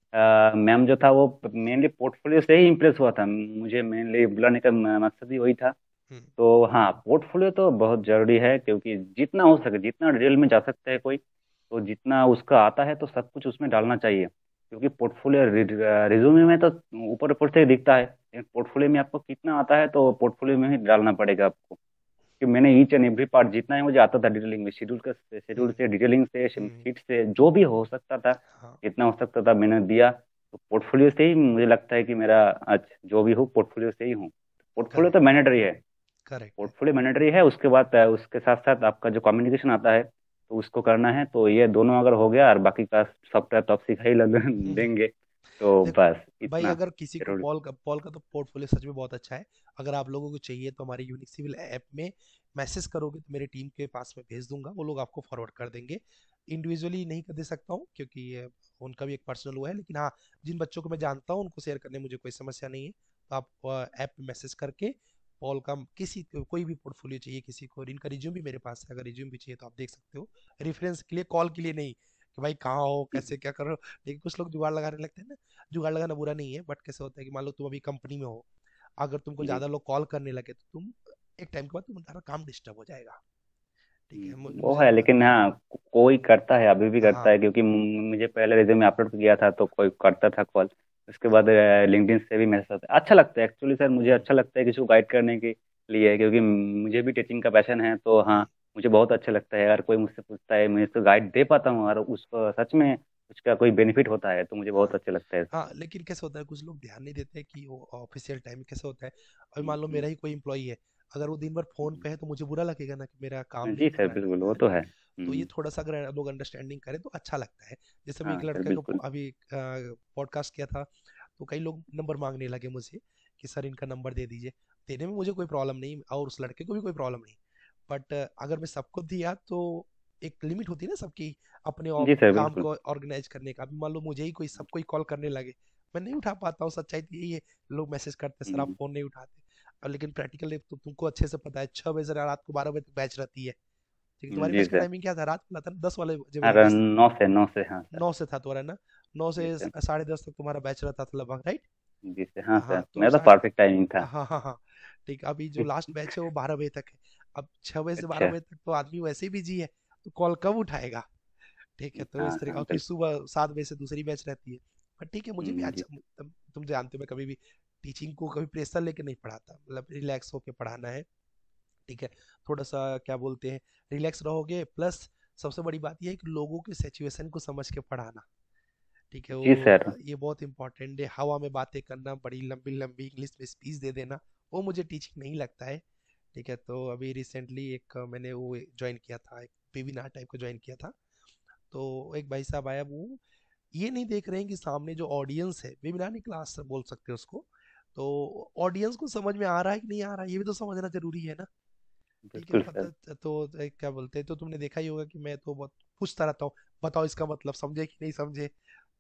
Speaker 2: मैम जो था वो मेनली पोर्टफोलियो से ही इम्प्रेस हुआ था। मुझे मेनली बुलाने का म- मकसद ही वही था।
Speaker 1: हम्म।
Speaker 2: तो हाँ, पोर्टफोलियो तो बहुत ज़रूरी है, क्योंकि जितना हो सके, जितना डिटेल में जा सकता है कोई, तो जितना उसका आता है तो सब कुछ उसमें डालना चाहिए। क्योंकि पोर्टफोलियो रिज्यूमे में तो ऊपर ऊपर से दिखता है, लेकिन पोर्टफोलियो में आपको कितना आता है तो पोर्टफोलियो में ही डालना पड़ेगा आपको। कि मैंने ईच एंड एवरी पार्ट जितना है मुझे आता था डिटेलिंग में, शेड्यूल का शेड्यूल
Speaker 1: हम्म।
Speaker 2: से, डिटेलिंग से,
Speaker 1: हम्म।
Speaker 2: शीट से, जो भी हो सकता था,
Speaker 1: हाँ।
Speaker 2: जितना हो सकता था मैंने दिया। तो पोर्टफोलियो से ही मुझे लगता है कि मेरा आज जो भी हो पोर्टफोलियो से ही हूँ। पोर्टफोलियो तो
Speaker 1: करेक्ट।
Speaker 2: मैंडेटरी है।
Speaker 1: करेक्ट है।
Speaker 2: पोर्टफोलियो मैंडेटरी है, उसके बाद अ, उसके साथ साथ आपका जो कम्युनिकेशन आता है तो उसको करना है। तो ये दोनों अगर हो गया और बाकी का सॉफ्टवेयर तो आप सिखा ही लग देंगे, तो
Speaker 1: देखो
Speaker 2: बस
Speaker 1: भाई,
Speaker 2: इतना
Speaker 1: अगर किसी को
Speaker 2: जरूरी।
Speaker 1: पॉल का पॉल का तो पोर्टफोलियो सच में बहुत अच्छा है। अगर आप लोगों को चाहिए तो हमारे यूनिक सिविल ऐप में मैसेज करोगे तो मेरे टीम के पास में भेज दूंगा, वो लोग आपको फॉरवर्ड कर देंगे। इंडिविजुअली नहीं कर दे सकता हूँ क्योंकि ये उनका भी एक पर्सनल वो है, लेकिन हाँ, जिन बच्चों को मैं जानता हूँ उनको शेयर करने में मुझे कोई समस्या नहीं है। तो आप ऐप में मैसेज करके पॉल का किसी को कोई भी पोर्टफोलियो चाहिए किसी को, और इनका रिज्यूम भी मेरे पास है, अगर रिज्यूम भी चाहिए तो आप देख सकते हो। रेफरेंस के लिए, कॉल के लिए नहीं कि भाई कहाँ हो, कैसे क्या करो। लेकिन कुछ लोग जुगाड़ लगाने लगते हैं ना। जुगाड़ लगाना बुरा नहीं है, बट कैसे होता है कि मान लो तुम अभी कंपनी में हो, अगर तुमको
Speaker 2: जी।
Speaker 1: ज्यादा लोग कॉल करने लगे तो तुम एक टाइम के बाद तुम्हारा काम डिस्टर्ब हो जाएगा। ठीक है, मु-
Speaker 2: वो
Speaker 1: मुझे
Speaker 2: है,
Speaker 1: लगा।
Speaker 2: लेकिन हाँ, को- कोई करता है, अभी भी करता
Speaker 1: हाँ।
Speaker 2: है, क्योंकि मु- मुझे पहले रिज्यूमे अपलोड किया था तो कोई करता था कॉल। उसके बाद लिंक्डइन से भी मैसेज आता है। अच्छा लगता है एक्चुअली सर, मुझे
Speaker 1: हम्म।
Speaker 2: अच्छा लगता है किसी को गाइड करने के लिए, क्योंकि मुझे भी टीचिंग का पैशन है। तो हाँ,
Speaker 1: हम्म।
Speaker 2: मुझे बहुत अच्छा लगता है अगर कोई मुझसे पूछता है, मैं उसको गाइड दे पाता हूँ और उसको सच में उसका कोई बेनिफिट होता है, तो मुझे बहुत
Speaker 1: हाँ।
Speaker 2: अच्छा लगता है सर।
Speaker 1: हाँ, लेकिन कैसे होता है, कुछ लोग ध्यान नहीं देते कि वो ऑफिशियल टाइम कैसे होता है। अभी
Speaker 2: हम्म,
Speaker 1: मान लो मेरा
Speaker 2: हम्म,
Speaker 1: ही कोई इम्प्लॉई है, अगर वो दिन भर फोन पे है तो मुझे बुरा लगेगा ना कि मेरा काम
Speaker 2: हम्म।
Speaker 1: नहीं
Speaker 2: जी
Speaker 1: कर
Speaker 2: सर,
Speaker 1: रहा है,
Speaker 2: बिल्कुल, वो
Speaker 1: है
Speaker 2: तो
Speaker 1: ना।
Speaker 2: है।
Speaker 1: तो ये
Speaker 2: हम्म।
Speaker 1: थोड़ा सा अगर लोग अंडरस्टैंडिंग करें तो अच्छा लगता है। जैसे अभी एक
Speaker 2: हाँ सर,
Speaker 1: लड़के को
Speaker 2: बिल्कुल।
Speaker 1: अभी पॉडकास्ट किया था, तो कई लोग नंबर मांगने लगे मुझे कि सर इनका नंबर दे दीजिए। देने में मुझे कोई प्रॉब्लम नहीं, और उस लड़के को भी कोई प्रॉब्लम नहीं। बट अगर मैं सबको दिया तो एक लिमिट होती है ना सबकी, अपने
Speaker 2: जी
Speaker 1: ऑफ-
Speaker 2: सर,
Speaker 1: काम
Speaker 2: बिल्कुल।
Speaker 1: को ऑर्गेनाइज करने का। अभी मान लो मुझे ही कोई सब कोई कॉल करने लगे, मैं नहीं उठा पाता हूँ, सच्चाई तो यही है। लोग मैसेज करते हैं, सर आप
Speaker 2: हम्म।
Speaker 1: फोन नहीं उठाते। और लेकिन प्रैक्टिकली तो तुमको अच्छे से पता है, छह बजे से रात को बारह बजे तक बैच रहती है। ठीक है, तुम्हारी
Speaker 2: जी
Speaker 1: बैच का
Speaker 2: सर।
Speaker 1: टाइमिंग क्या था, रात को था ना, दस वाले बजे
Speaker 2: अरे
Speaker 1: बैच था।
Speaker 2: नौ से नौ से, हाँ सर।
Speaker 1: नौ से था तुम्हारा ना, नौ से
Speaker 2: जी सर।
Speaker 1: साढ़े दस तक तुम्हारा बैच रहता था लगभग, राइट।
Speaker 2: जी सर, हाँ
Speaker 1: हाँ
Speaker 2: सर,
Speaker 1: तो
Speaker 2: मेरा तो
Speaker 1: साढ़े,
Speaker 2: परफेक्ट टाइमिंग था।
Speaker 1: हाँ हाँ हाँ, ठीक। अभी जो लास्ट बैच है वो बारह बजे तक है। अब छह बजे से बारह
Speaker 2: अच्छा।
Speaker 1: बजे तक तो आदमी वैसे ही बिजी है, तो कॉल कब उठाएगा। ठीक है, तो
Speaker 2: हाँ
Speaker 1: इस तरह का,
Speaker 2: हाँ,
Speaker 1: और फिर
Speaker 2: बिल्कुल।
Speaker 1: सुबह सात बजे से दूसरी बैच रहती है। पर ठीक है, मुझे भी
Speaker 2: हम्म, जी
Speaker 1: अच्छा, तुम तुम जानते हो मैं कभी भी टीचिंग को कभी प्रेशर लेके नहीं पढ़ाता, मतलब रिलैक्स होके पढ़ाना है। ठीक है, थोड़ा सा क्या बोलते हैं, रिलैक्स रहोगे, प्लस सबसे बड़ी बात यह है कि लोगों की सिचुएशन को समझ के पढ़ाना। ठीक है,
Speaker 2: जी सर।
Speaker 1: वो ये बहुत इंपॉर्टेंट है। हवा में बातें करना, बड़ी लंबी लंबी इंग्लिश में स्पीच दे देना, वो मुझे टीचिंग नहीं लगता है। ठीक है, तो अभी रिसेंटली एक अ, मैंने वो ज्वाइन किया था, एक वेबिनार टाइप का ज्वाइन किया था। तो एक भाई साहब आया, वो ये नहीं देख रहे हैं कि सामने जो ऑडियंस है, वेबिनार नहीं क्लास बोल सकते उसको, तो ऑडियंस को समझ में आ रहा है कि नहीं आ रहा है, ये भी तो समझना जरूरी है ना। ठीक है,
Speaker 2: बिल्कुल सर।
Speaker 1: पता तो एक क्या बोलते हैं, तो तुमने देखा ही होगा कि मैं तो बहुत पूछता रहता हूँ, बताओ इसका मतलब समझे कि नहीं समझे।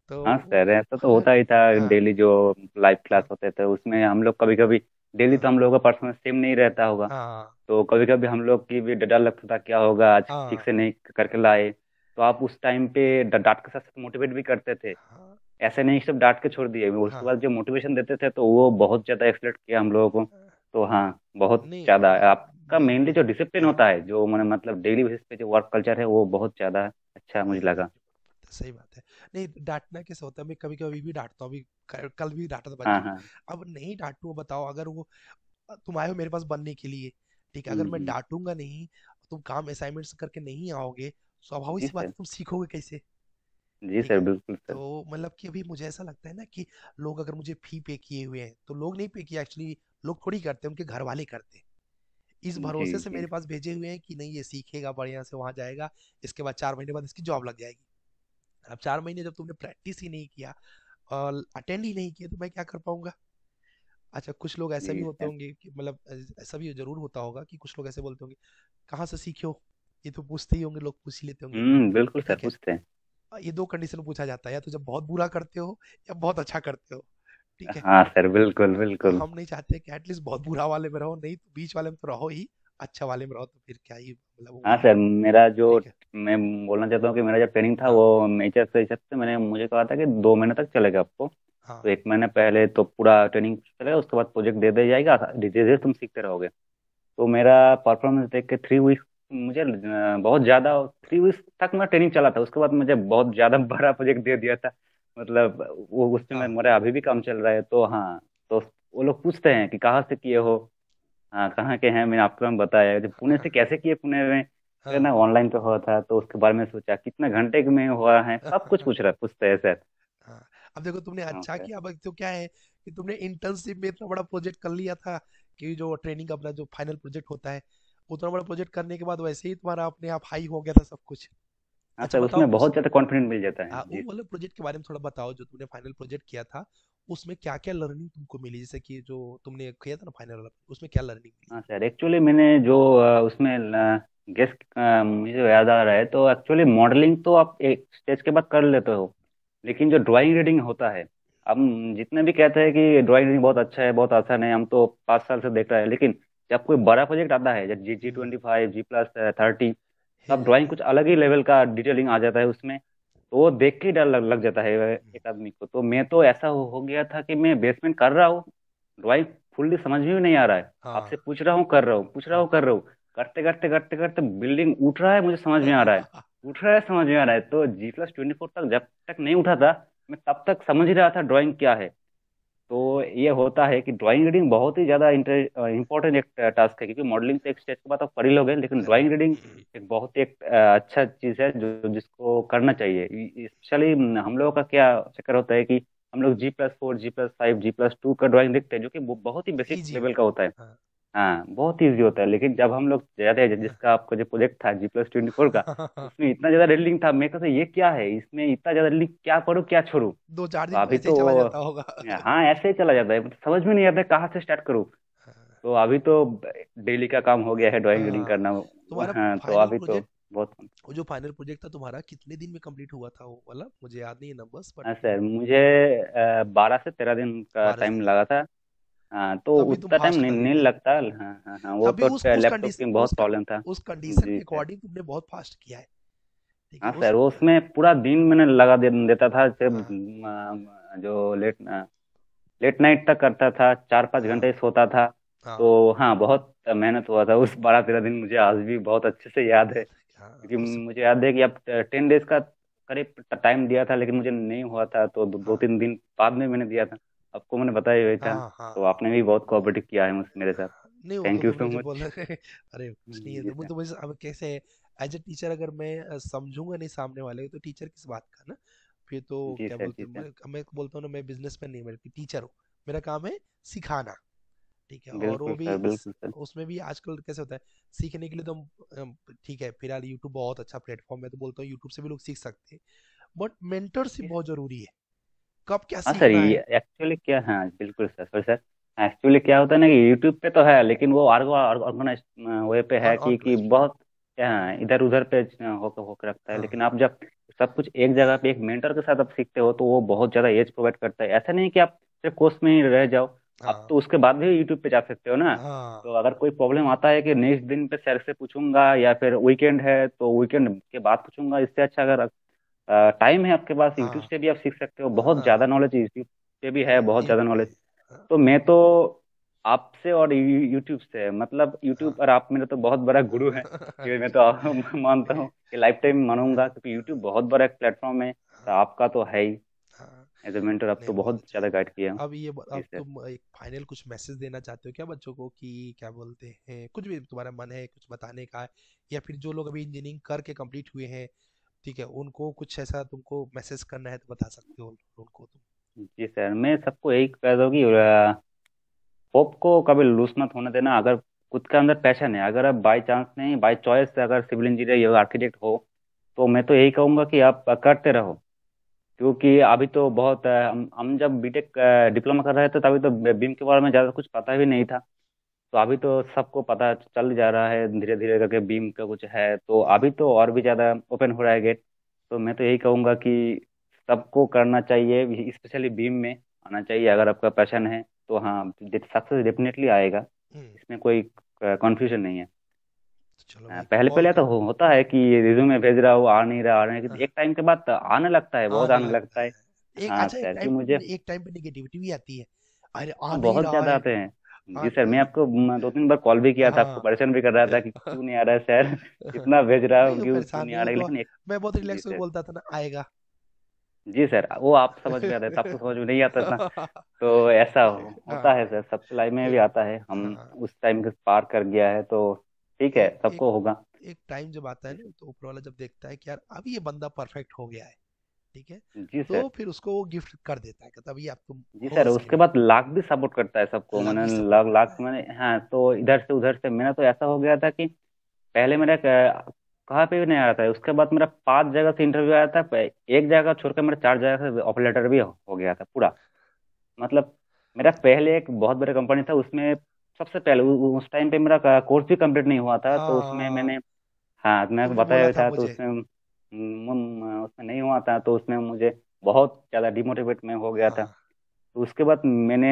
Speaker 2: हाँ
Speaker 1: तो
Speaker 2: सर, ऐसा तो
Speaker 1: अगर
Speaker 2: होता ही था।
Speaker 1: हाँ
Speaker 2: डेली जो लाइव क्लास
Speaker 1: हाँ
Speaker 2: होते थे उसमें हम लोग कभी कभी, डेली तो
Speaker 1: हाँ
Speaker 2: हम लोगों का परफॉर्मेंस सेम नहीं रहता होगा,
Speaker 1: हाँ
Speaker 2: तो कभी कभी हम लोग की भी डर लगता था क्या होगा आज ठीक
Speaker 1: हाँ
Speaker 2: से नहीं करके लाए। तो आप उस टाइम पे ड- डांट के साथ साथ मोटिवेट भी करते थे,
Speaker 1: हाँ
Speaker 2: ऐसे नहीं सिर्फ डांट के छोड़ दिए, उसके
Speaker 1: हाँ
Speaker 2: बाद जो मोटिवेशन देते थे तो वो बहुत ज्यादा एक्सलेट किया हम लोगों को।
Speaker 1: हाँ,
Speaker 2: तो हाँ, बहुत
Speaker 1: नहीं
Speaker 2: ज्यादा
Speaker 1: अ,
Speaker 2: आपका मेनली
Speaker 1: बिल्कुल
Speaker 2: जो डिसिप्लिन
Speaker 1: हाँ
Speaker 2: होता है, जो मैंने मतलब डेली बेसिस पे जो वर्क कल्चर है वो बहुत ज्यादा अच्छा मुझे
Speaker 1: नहीं
Speaker 2: लगा।
Speaker 1: सही बात है। नहीं डांटना कैसे होता है, मैं कभी कभी भी डांटता हूँ, अभी क- कल भी डांटा था
Speaker 2: हाँ
Speaker 1: बच्चों को।
Speaker 2: हाँ।
Speaker 1: अब नहीं डांटूं, बताओ, अगर वो तुम आए हो मेरे पास बनने के लिए, ठीक है,
Speaker 2: हम्म
Speaker 1: अगर मैं
Speaker 2: हम्म।
Speaker 1: डांटूंगा नहीं, तुम काम असाइनमेंट्स करके नहीं आओगे, स्वाभाविक
Speaker 2: जी
Speaker 1: सी बात
Speaker 2: सर।
Speaker 1: है, तुम सीखोगे कैसे?
Speaker 2: जी
Speaker 1: ठीक
Speaker 2: सर,
Speaker 1: है।
Speaker 2: बिल्कुल सर।
Speaker 1: तो मतलब कि अभी मुझे ऐसा लगता है ना कि लोग अगर मुझे फी पे किए हुए हैं, तो लोग नहीं पे किया एक्चुअली, लोग थोड़ी करते हैं, उनके घर वाले करते हैं, इस
Speaker 2: जी
Speaker 1: भरोसे से
Speaker 2: जी।
Speaker 1: मेरे पास भेजे हुए हैं कि नहीं ये सीखेगा बढ़िया से, वहां जाएगा, इसके बाद चार महीने बाद इसकी जॉब लग जाएगी। अब चार महीने जब तुमने प्रैक्टिस ही नहीं किया और अटेंड ही नहीं किया, तो मैं क्या कर पाऊंगा? अच्छा, कुछ लोग ऐसा भी
Speaker 2: जी
Speaker 1: होते
Speaker 2: सर।
Speaker 1: होंगे कि मतलब अ, ऐसा भी जरूर होता होगा कि कुछ लोग ऐसे बोलते होंगे, कहाँ से सीखे हो? ये तो पूछते ही होंगे, लोग पूछ ही लेते होंगे।
Speaker 2: हम्म, बिल्कुल सर,
Speaker 1: ठीक है।
Speaker 2: पूछते हैं।
Speaker 1: अ, ये दो कंडीशन में पूछा जाता है, या तो जब बहुत बुरा करते हो या बहुत अच्छा करते हो। ठीक है।
Speaker 2: हाँ सर, बिल्कुल
Speaker 1: हाँ, तो
Speaker 2: बिल्कुल।
Speaker 1: हम नहीं चाहते कि एटलीस्ट बहुत बुरा वाले में रहो, नहीं तो बीच वाले में तो रहो ही, अच्छा वाले में रहो तो फिर क्या ही मतलब
Speaker 2: हाँ
Speaker 1: हुआ।
Speaker 2: सर, मेरा जो,
Speaker 1: ठीक है।
Speaker 2: मैं बोलना चाहता हूँ कि मेरा जो ट्रेनिंग था
Speaker 1: हाँ
Speaker 2: वो मेजर के हिसाब से मैंने मुझे कहा था कि दो महीने तक चलेगा आपको।
Speaker 1: हाँ
Speaker 2: तो एक महीने पहले तो पूरा ट्रेनिंग चलेगा, उसके बाद प्रोजेक्ट दे दिया जाएगा, धीरे धीरे तुम सीखते रहोगे। तो मेरा परफॉर्मेंस देख के थ्री वीक्स मुझे अ, बहुत ज़्यादा, थ्री वीक्स तक मेरा ट्रेनिंग चला था, उसके बाद मुझे बहुत ज़्यादा बड़ा प्रोजेक्ट दे दिया था। मतलब वो उसमें मैं-
Speaker 1: हाँ
Speaker 2: मेरा अभी भी काम चल रहा है। तो हाँ, तो वो लोग पूछते हैं कि कहाँ से किए हो। हाँ, कहाँ के हैं, मैंने आपको हम बताया जब पुणे से कैसे किए, पुणे में अरे
Speaker 1: हाँ
Speaker 2: ना ऑनलाइन पे हुआ था, तो उसके बारे में सोचा कितने घंटे में हुआ है, सब कुछ पूछ रहा पूछते हैं सर।
Speaker 1: हाँ। अब देखो तुमने
Speaker 2: हाँ
Speaker 1: अच्छा
Speaker 2: सर।
Speaker 1: किया, अब तो क्या है कि तुमने इंटर्नशिप में इतना बड़ा प्रोजेक्ट कर लिया था, कि जो ट्रेनिंग अपना जो फाइनल प्रोजेक्ट होता है, उतना बड़ा प्रोजेक्ट करने के बाद वैसे ही तुम्हारा अपने आप हाई हो गया था सब कुछ।
Speaker 2: हाँ
Speaker 1: अच्छा
Speaker 2: सर,
Speaker 1: बताओ
Speaker 2: उसमें
Speaker 1: उस
Speaker 2: बहुत ज़्यादा कॉन्फिडेंस मिल जाता है
Speaker 1: आ, वो
Speaker 2: जी।
Speaker 1: वाले प्रोजेक्ट के बारे में थोड़ा बताओ, जो तुमने फाइनल प्रोजेक्ट किया था, उसमें क्या क्या लर्निंग तुमको मिली? जैसे कि जो तुमने किया था ना फाइनल वाला, उसमें क्या लर्निंग मिली?
Speaker 2: हाँ सर, एक्चुअली मैंने जो अ, उसमें गेस्ट मुझे याद आ रहा है, तो एक्चुअली मॉडलिंग तो आप एक स्टेज के बाद कर लेते हो, लेकिन जो ड्राइंग रीडिंग होता है, हम जितने भी कहते हैं कि ड्राइंग रीडिंग बहुत अच्छा है, बहुत आसान है, हम तो पाँच साल से देख रहे हैं, लेकिन जब कोई बड़ा प्रोजेक्ट आता है, जब जी जी
Speaker 1: हम्म।
Speaker 2: Twenty five G plus thirty,
Speaker 1: हे
Speaker 2: तब
Speaker 1: हे
Speaker 2: ड्राइंग
Speaker 1: हे।
Speaker 2: कुछ अलग ही लेवल का डिटेलिंग आ जाता है उसमें। तो वो देख के ही डर लग, लग जाता है
Speaker 1: हम्म,
Speaker 2: एक आदमी को। तो मैं तो ऐसा हो, हो गया था कि मैं बेसमेंट कर रहा हूँ, ड्राइंग फुल्ली समझ में भी नहीं आ रहा है,
Speaker 1: हाँ
Speaker 2: आपसे पूछ रहा हूँ कर रहा हूँ, पूछ रहा हूँ कर रहा हूँ, करते करते करते करते बिल्डिंग उठ रहा है, मुझे समझ में आ रहा है,
Speaker 1: हाँ
Speaker 2: उठ रहा है, समझ में आ रहा है। तो जी प्लस ट्वेंटी फोर तक जब तक नहीं उठा था, मैं तब तक समझ ही रहा था ड्राइंग क्या है। तो ये होता है कि ड्राइंग रीडिंग बहुत ही ज़्यादा इंपॉर्टेंट एक टास्क है, क्योंकि मॉडलिंग तो एक स्टेज के बाद आप कर ही लोगे, लेकिन ड्राइंग रीडिंग
Speaker 1: हम्म,
Speaker 2: एक बहुत ही एक अ, अच्छा चीज़ है जो जिसको करना चाहिए। स्पेशली हम लोगों का क्या चक्कर होता है कि हम लोग G plus four G plus five G plus two का ड्राइंग देखते हैं, जो कि वो बहुत ही बेसिक
Speaker 1: इजी
Speaker 2: लेवल
Speaker 1: होता
Speaker 2: का होता है।
Speaker 1: है। हाँ
Speaker 2: हाँ, बहुत ईजी होता है, लेकिन जब हम लोग जाते हैं, जिसका आपको जो प्रोजेक्ट था जी प्लस ट्वेंटी फोर का, उसमें इतना ज़्यादा रीडिंग था, मैं कहता ये क्या है, इसमें इतना ज़्यादा रीडिंग क्या पढूं क्या छोड़ूं।
Speaker 1: दो चार
Speaker 2: तो
Speaker 1: दिन
Speaker 2: अभी
Speaker 1: ऐसे ही चला
Speaker 2: तो
Speaker 1: जाता होगा।
Speaker 2: हाँ, ऐसे ही चला जाता है, मतलब समझ में नहीं आता है कहाँ से स्टार्ट करूँ। तो अभी तो डेली का काम हो गया है ड्राइंग रीडिंग
Speaker 1: हाँ,
Speaker 2: करना।
Speaker 1: तुम्हारा
Speaker 2: हाँ, तो
Speaker 1: फाइनल
Speaker 2: अभी तो
Speaker 1: प्रोजेक्ट,
Speaker 2: बहुत।
Speaker 1: वो जो फाइनल प्रोजेक्ट था तुम्हारा, कितने दिन में कंप्लीट हुआ था वो वाला? मुझे याद नहीं है नंबर्स, बट
Speaker 2: हाँ सर, मुझे बारह से तेरह दिन का
Speaker 1: बारह से
Speaker 2: टाइम
Speaker 1: तेरह
Speaker 2: लगा था। हाँ, तो
Speaker 1: तभी तुम
Speaker 2: उतना टाइम
Speaker 1: फास्ट
Speaker 2: नहीं,
Speaker 1: कर
Speaker 2: नहीं
Speaker 1: लिए।
Speaker 2: लगता। हाँ हाँ हाँ, वो
Speaker 1: तभी
Speaker 2: तो
Speaker 1: उस उस
Speaker 2: लैपटॉप की
Speaker 1: कंडीशन
Speaker 2: बहुत
Speaker 1: उस
Speaker 2: प्रॉब्लम था।
Speaker 1: उस कंडीशन
Speaker 2: जी
Speaker 1: के
Speaker 2: सर।
Speaker 1: अकॉर्डिंग तुमने बहुत फास्ट किया है। ठीक है
Speaker 2: हाँ
Speaker 1: उस
Speaker 2: सर, वो उसमें पूरा दिन मैंने लगा दे, देता था सिर्फ
Speaker 1: हाँ
Speaker 2: अ, जो लेट लेट नाइट तक करता था, चार पाँच
Speaker 1: हाँ
Speaker 2: घंटे सोता था।
Speaker 1: हाँ
Speaker 2: तो हाँ, बहुत मेहनत हुआ था उस बारह तेरह दिन, मुझे आज भी बहुत अच्छे से याद है,
Speaker 1: हाँ
Speaker 2: क्योंकि
Speaker 1: उस
Speaker 2: मुझे याद है कि अब टेन डेज का करीब टाइम दिया था, लेकिन मुझे नहीं हुआ था, तो दो, दो
Speaker 1: हाँ
Speaker 2: तीन दिन बाद में मैंने दिया था। आपको मैंने बताया ही था।
Speaker 1: हाँ हाँ
Speaker 2: तो आपने भी बहुत कोऑपरेटिव किया है मुझसे, मेरे साथ।
Speaker 1: हाँ। नहीं वो तो
Speaker 2: थैंक यू सो
Speaker 1: मुझे बोल
Speaker 2: मच।
Speaker 1: रहे अरे कुछ नहीं है,
Speaker 2: जी
Speaker 1: तो मुझे
Speaker 2: सर।
Speaker 1: तो मुझे अब कैसे एज ए टीचर अगर मैं अ, समझूंगा नहीं सामने वाले को, तो टीचर किस बात का ना? फिर तो
Speaker 2: जी
Speaker 1: क्या
Speaker 2: सर।
Speaker 1: बोलते
Speaker 2: जी
Speaker 1: हैं,
Speaker 2: सर,
Speaker 1: मैं मैं बोलता हूँ ना, मैं बिजनेसमैन नहीं, मैं टीचर हूँ। मेरा काम है सिखाना। ठीक है, और वो
Speaker 2: बिल्कुल
Speaker 1: भी
Speaker 2: सर,
Speaker 1: इस,
Speaker 2: बिल्कुल सर।
Speaker 1: उसमें भी आजकल कैसे होता है, सीखने के लिए तो हम अम, ठीक है, फिलहाल यूट्यूब बहुत अच्छा प्लेटफॉर्म है, तो बोलता हूँ यूट्यूब से भी लोग सीख सकते हैं, बट मेंटरशिप
Speaker 2: जी
Speaker 1: बहुत
Speaker 2: सर।
Speaker 1: जरूरी है। कब क्या
Speaker 2: हाँ सर,
Speaker 1: सीखना
Speaker 2: ये
Speaker 1: है।
Speaker 2: एक्चुअली क्या, हाँ बिल्कुल सर, सर सर एक्चुअली क्या होता है ना कि यूट्यूब पे तो है, लेकिन वो ऑर्गेनाइज वे पे है कि कि
Speaker 1: अनऑर्गेनाइज्ड।
Speaker 2: बहुत, हाँ, इधर उधर पे होकर होकर रखता है,
Speaker 1: हाँ
Speaker 2: लेकिन आप जब सब कुछ एक जगह पे एक मेंटर के साथ आप सीखते हो, तो वो बहुत ज्यादा एज प्रोवाइड करता है। ऐसा नहीं कि आप सिर्फ कोर्स में ही रह जाओ, आप
Speaker 1: हाँ
Speaker 2: तो उसके बाद भी यूट्यूब पे जा सकते हो ना। तो
Speaker 1: हाँ
Speaker 2: अगर कोई प्रॉब्लम आता है कि नेक्स्ट दिन पे सर से पूछूंगा, या फिर वीकेंड है तो वीकेंड के बाद पूछूंगा, इससे अच्छा अगर टाइम है आपके पास, यूट्यूब
Speaker 1: हाँ
Speaker 2: से भी आप सीख सकते हो। बहुत
Speaker 1: हाँ
Speaker 2: ज्यादा नॉलेज यूट्यूब पे भी है, बहुत
Speaker 1: ये
Speaker 2: ज्यादा
Speaker 1: भी
Speaker 2: नॉलेज।
Speaker 1: है। हाँ
Speaker 2: तो मैं तो आपसे और यूट्यूब से, मतलब
Speaker 1: हाँ
Speaker 2: यूट्यूब और आप मेरे तो बहुत बड़ा गुरु हैं। ये मैं तो आप- मानता हूँ कि लाइफ टाइम मानूंगा, क्योंकि यूट्यूब बहुत बड़ा एक प्लेटफॉर्म है, तो
Speaker 1: हाँ
Speaker 2: आपका तो है ही।
Speaker 1: हाँ।
Speaker 2: एज ए मेंटर आप
Speaker 1: नहीं
Speaker 2: तो
Speaker 1: बहुत
Speaker 2: बहुत
Speaker 1: अच्छा।
Speaker 2: ज्यादा गाइड किया।
Speaker 1: अब ये ब-
Speaker 2: जी
Speaker 1: अब
Speaker 2: सर।
Speaker 1: तुम एक फाइनल कुछ मैसेज देना चाहते हो क्या बच्चों को, कि क्या बोलते हैं, कुछ भी तुम्हारा मन है कुछ बताने का है, या फिर जो लोग अभी इंजीनियरिंग करके कंप्लीट हुए हैं, ठीक है, उनको कुछ ऐसा तुमको मैसेज करना है तो बता सकते हो उनको तुम।
Speaker 2: जी सर, मैं सबको यही कह दूँ कि होप को कभी लूज मत होने देना। अगर खुद के अंदर पैशन है, अगर आप बाई चांस नहीं, बाई चॉइस से अगर सिविल इंजीनियर या आर्किटेक्ट हो, तो मैं तो यही कहूँगा कि आप करते रहो। क्योंकि अभी तो बहुत अ, हम हम जब बीटेक डिप्लोमा कर रहे थे, तभी तो बीम के बारे में ज़्यादा कुछ पता भी नहीं था। तो अभी तो सबको पता चल जा रहा है धीरे धीरे करके बीम का कुछ है, तो अभी तो और भी ज़्यादा ओपन हो रहा है गेट। तो मैं तो यही कहूँगा कि सबको करना चाहिए, स्पेशली बीम में आना चाहिए अगर आपका पैशन है। तो हाँ, सक्सेस डेफिनेटली आएगा,
Speaker 1: हम्म।
Speaker 2: इसमें कोई कन्फ्यूजन नहीं है।
Speaker 1: तो चलो
Speaker 2: हाँ,
Speaker 1: भाई
Speaker 2: पहले
Speaker 1: कॉल
Speaker 2: पहले तो
Speaker 1: कर।
Speaker 2: हो, होता है कि रिज्यूमे भेज रहा हूँ, आ नहीं रहा, आ नहीं रहा,
Speaker 1: हाँ,
Speaker 2: एक टाइम के बाद तो आने लगता है, बहुत
Speaker 1: आने
Speaker 2: आने
Speaker 1: लगता
Speaker 2: लगता है।
Speaker 1: है। एक
Speaker 2: हाँ
Speaker 1: अच्छा एक
Speaker 2: सर, कि
Speaker 1: टाइम
Speaker 2: मुझे,
Speaker 1: एक टाइम पे निगेटिविटी भी आती है, अरे आ
Speaker 2: हाँ
Speaker 1: नहीं
Speaker 2: बहुत
Speaker 1: रहा
Speaker 2: ज्यादा
Speaker 1: है।
Speaker 2: आते हैं।
Speaker 1: आ
Speaker 2: जी सर, मैं
Speaker 1: नहीं।
Speaker 2: आपको म, दो तीन बार कॉल भी किया था, आपको
Speaker 1: हाँ
Speaker 2: परेशान भी कर रहा था कि क्यों नहीं आ रहा है सर, इतना भेज रहा
Speaker 1: नहीं
Speaker 2: हूँ,
Speaker 1: वो
Speaker 2: क्यों क्यों
Speaker 1: परेशान
Speaker 2: नहीं
Speaker 1: नहीं
Speaker 2: आ
Speaker 1: वो
Speaker 2: रहा है,
Speaker 1: तो,
Speaker 2: लेकिन एक।
Speaker 1: मैं बहुत
Speaker 2: जी
Speaker 1: रिलैक्स होकर
Speaker 2: सर।
Speaker 1: बोलता था ना, आएगा।
Speaker 2: जी सर, वो आप समझ में आता है, तब तो समझ में नहीं आता था। तो ऐसा हो, होता है
Speaker 1: हाँ
Speaker 2: सर, सबके लाइफ में भी
Speaker 1: एक
Speaker 2: आता है। हम
Speaker 1: हाँ
Speaker 2: उस टाइम के पार कर गया है, तो ठीक है,
Speaker 1: एक एक
Speaker 2: सबको होगा।
Speaker 1: एक टाइम जब आता है
Speaker 2: जी
Speaker 1: ना,
Speaker 2: सर।
Speaker 1: तो ऊपर वाला जब देखता है कि यार अब ये बंदा परफेक्ट हो गया है, ठीक है,
Speaker 2: जी
Speaker 1: तो
Speaker 2: सर।
Speaker 1: फिर उसको वो गिफ्ट कर देता है कि तभी आप तुम
Speaker 2: जी
Speaker 1: हो
Speaker 2: सर, उसके
Speaker 1: सही।
Speaker 2: बाद लाख भी सपोर्ट करता है सबको,
Speaker 1: लक
Speaker 2: मैंने
Speaker 1: भी सपोर्ट
Speaker 2: लाख
Speaker 1: करता
Speaker 2: लाख
Speaker 1: है।
Speaker 2: मैंने, हाँ, तो इधर से उधर से मेरा तो ऐसा हो गया था कि पहले मेरा क- कहाँ पे भी नहीं आ रहा था, उसके बाद मेरा पांच जगह से इंटरव्यू आया था, प- एक जगह छोड़कर मेरा चार जगह से ऑफर लेटर भी हो, हो गया था पूरा। मतलब मेरा पहले एक बहुत बड़ा कंपनी था, उसमें सबसे पहले उ, उ- उस टाइम पे मेरा कोर्स भी कंप्लीट नहीं हुआ था, तो उसमें
Speaker 1: हाँ
Speaker 2: मैंने, हाँ मैं
Speaker 1: तुमने
Speaker 2: बताया
Speaker 1: बोला
Speaker 2: भी
Speaker 1: था
Speaker 2: था, तो
Speaker 1: मुझे।
Speaker 2: उसमें म- म- उसमें नहीं हुआ था, तो उसमें मुझे बहुत ज़्यादा डिमोटिवेट में हो गया था।
Speaker 1: हाँ
Speaker 2: तो उसके बाद मैंने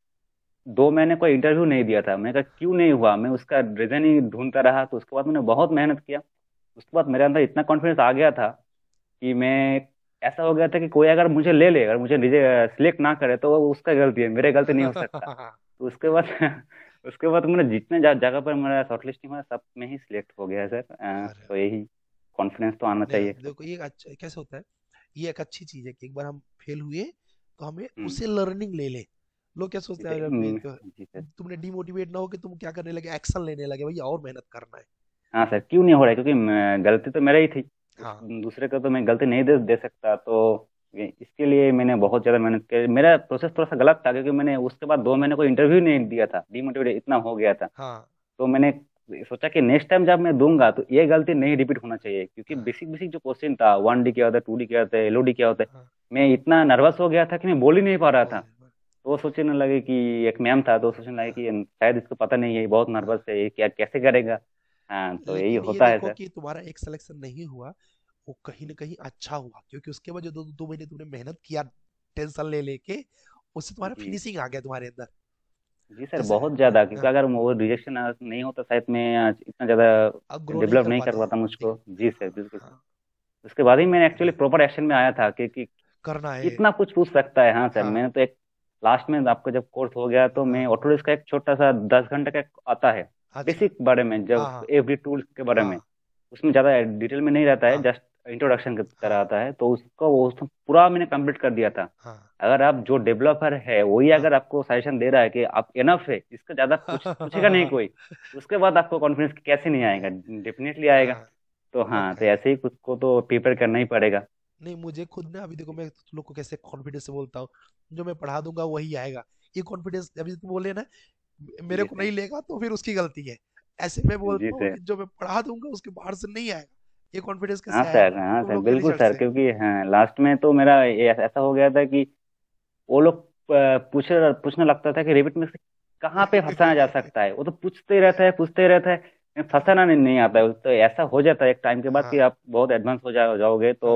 Speaker 2: दो महीने कोई इंटरव्यू नहीं दिया था। मैंने कहा क्यों नहीं हुआ, मैं उसका रीजन ही ढूंढता रहा। तो उसके बाद मैंने बहुत मेहनत किया। उसके बाद मेरे अंदर इतना कॉन्फिडेंस आ गया था कि मैं, ऐसा हो गया था कि कोई अगर मुझे ले ले, अगर मुझे सिलेक्ट ना करे, तो वो उसका गलती है, मेरे गलती नहीं हो सकता। तो उसके बाद उसके बाद मैंने जितने जा- जगह पर मेरा शॉर्टलिस्टिंग हुआ, सब में ही सिलेक्ट हो गया है सर। अ,
Speaker 1: अरे
Speaker 2: तो यही कॉन्फिडेंस तो आना
Speaker 1: नहीं
Speaker 2: चाहिए
Speaker 1: देखो,
Speaker 2: सबको।
Speaker 1: ये अच्छा कैसे होता है, ये एक अच्छी चीज है कि एक बार हम फेल हुए तो हमें
Speaker 2: हम्म।
Speaker 1: उससे लर्निंग ले ले। लोग क्या सोचते हैं
Speaker 2: इसे-
Speaker 1: जब फेल
Speaker 2: हम्म,
Speaker 1: तो
Speaker 2: जी सर।
Speaker 1: तुमने डिमोटिवेट ना हो कि तुम क्या करने लगे, एक्शन लेने लगे, भैया और मेहनत करना है।
Speaker 2: हाँ सर, क्यों नहीं हो रहा है, क्योंकि मैं- गलती तो मेरा ही थी, उस
Speaker 1: हाँ
Speaker 2: दूसरे को तो मैं गलती नहीं दे दे सकता। तो ये- इसके लिए मैंने बहुत ज़्यादा मेहनत की। मेरा प्रोसेस थोड़ा सा गलत था, क्योंकि मैंने उसके बाद दो महीने को इंटरव्यू नहीं दिया था, डिमोटिवेट इतना हो गया था।
Speaker 1: हाँ
Speaker 2: तो मैंने सोचा कि नेक्स्ट टाइम जब मैं दूंगा, तो ये गलती नहीं रिपीट होना चाहिए, क्योंकि
Speaker 1: हाँ
Speaker 2: बेसिक बेसिक जो क्वेश्चन था, वन डी क्या होता है, टू डी क्या होता है, एल ओ डी क्या होता है,
Speaker 1: हाँ
Speaker 2: मैं इतना नर्वस हो गया था कि मैं बोल ही नहीं पा रहा
Speaker 1: बोल
Speaker 2: था।
Speaker 1: नहीं पा
Speaker 2: तो वो सोचने लगे कि, एक मैम था, तो वो सोचने लगे
Speaker 1: रहा।
Speaker 2: कि शायद इसको पता नहीं है, ये बहुत
Speaker 1: हाँ
Speaker 2: नर्वस है, ये क्या कैसे करेगा। हाँ, तो यही
Speaker 1: लेकिन ये
Speaker 2: होता है
Speaker 1: देखो
Speaker 2: सर।
Speaker 1: कि तुम्हारा एक सिलेक्शन नहीं हुआ, वो कहीं ना कहीं अच्छा हुआ, क्योंकि उसके बाद जो दो दो महीने तुमने मेहनत किया टेंशन ले लेके, उससे तुम्हारा
Speaker 2: जी।
Speaker 1: फिनिशिंग आ गया तुम्हारे अंदर।
Speaker 2: जी सर,
Speaker 1: जैसे
Speaker 2: बहुत ज़्यादा, क्योंकि
Speaker 1: हाँ,
Speaker 2: अगर वो रिजेक्शन नहीं होता, शायद मैं आज इतना ज़्यादा
Speaker 1: अब ग्रो नहीं
Speaker 2: डेवलप
Speaker 1: कर
Speaker 2: नहीं कर
Speaker 1: पाते।
Speaker 2: पाता मुझको।
Speaker 1: ठीक
Speaker 2: जी सर,
Speaker 1: हाँ
Speaker 2: बिल्कुल सर।
Speaker 1: हाँ
Speaker 2: उसके बाद ही मैंने एक्चुअली
Speaker 1: नहीं
Speaker 2: प्रॉपर एक्शन में आया था कि, कि
Speaker 1: करना है।
Speaker 2: कितना कुछ पूछ सकता है। हाँ सर,
Speaker 1: हाँ
Speaker 2: मैंने तो एक लास्ट में आपका जब कोर्स हो गया, तो मैं
Speaker 1: हाँ
Speaker 2: ऑटोडेस्क का एक छोटा सा दस घंटे का एक आता है
Speaker 1: अच्छा
Speaker 2: बेसिक बारे में,
Speaker 1: हाँ
Speaker 2: जब
Speaker 1: हाँ
Speaker 2: एवरी टूल्स के बारे में,
Speaker 1: हाँ
Speaker 2: उसमें ज़्यादा डिटेल में नहीं रहता है,
Speaker 1: हाँ
Speaker 2: जस्ट इंट्रोडक्शन की तरह
Speaker 1: हाँ
Speaker 2: आता है। तो उसको वो उसको पूरा मैंने कंप्लीट कर दिया था।
Speaker 1: हाँ
Speaker 2: अगर आप जो डेवलपर है वही
Speaker 1: हाँ
Speaker 2: अगर आपको सजेशन दे रहा है कि आप इनफ है, इसका ज़्यादा पूछ पूछेगा नहीं कोई, उसके बाद आपको कॉन्फिडेंस कैसे नहीं आएगा, डेफिनेटली आएगा।
Speaker 1: हाँ
Speaker 2: तो
Speaker 1: वो
Speaker 2: हाँ, तो
Speaker 1: है।
Speaker 2: ऐसे ही खुद को तो प्रिपेयर करना ही पड़ेगा।
Speaker 1: नहीं मुझे खुद ना, अभी देखो मैं तुम लोग को कैसे कॉन्फिडेंस से बोलता हूँ, जो मैं पढ़ा दूंगा वही आएगा। ये कॉन्फिडेंस अभी तुम बोले ना, मेरे
Speaker 2: जी
Speaker 1: को
Speaker 2: सर।
Speaker 1: नहीं लेगा तो फिर उसकी गलती है, ऐसे मैं
Speaker 2: जी
Speaker 1: बोलता हूँ
Speaker 2: सर।
Speaker 1: कि जो मैं पढ़ा दूंगा उसके बाहर से नहीं आएगा। ये कॉन्फिडेंस
Speaker 2: हाँ
Speaker 1: कैसे आया
Speaker 2: सर, हाँ
Speaker 1: तुम
Speaker 2: सर,
Speaker 1: लोग के
Speaker 2: बिल्कुल
Speaker 1: रिसर्च
Speaker 2: सर,
Speaker 1: से।
Speaker 2: क्योंकि हाँ लास्ट में तो मेरा ये ऐसा ऐसा हो गया था कि वो लोग अ, पूछे पूछने लगता था कि रेबिट में से कहाँ पे फंसाया जा सकता है, वो तो पूछते ही रहता है, पूछते ही रहता है, लेकिन फंसाना नहीं, नहीं आता है। तो ऐसा हो जाता है एक टाइम के बाद कि
Speaker 1: हाँ
Speaker 2: आप बहुत एडवांस हो जा, जाओगे, तो
Speaker 1: हाँ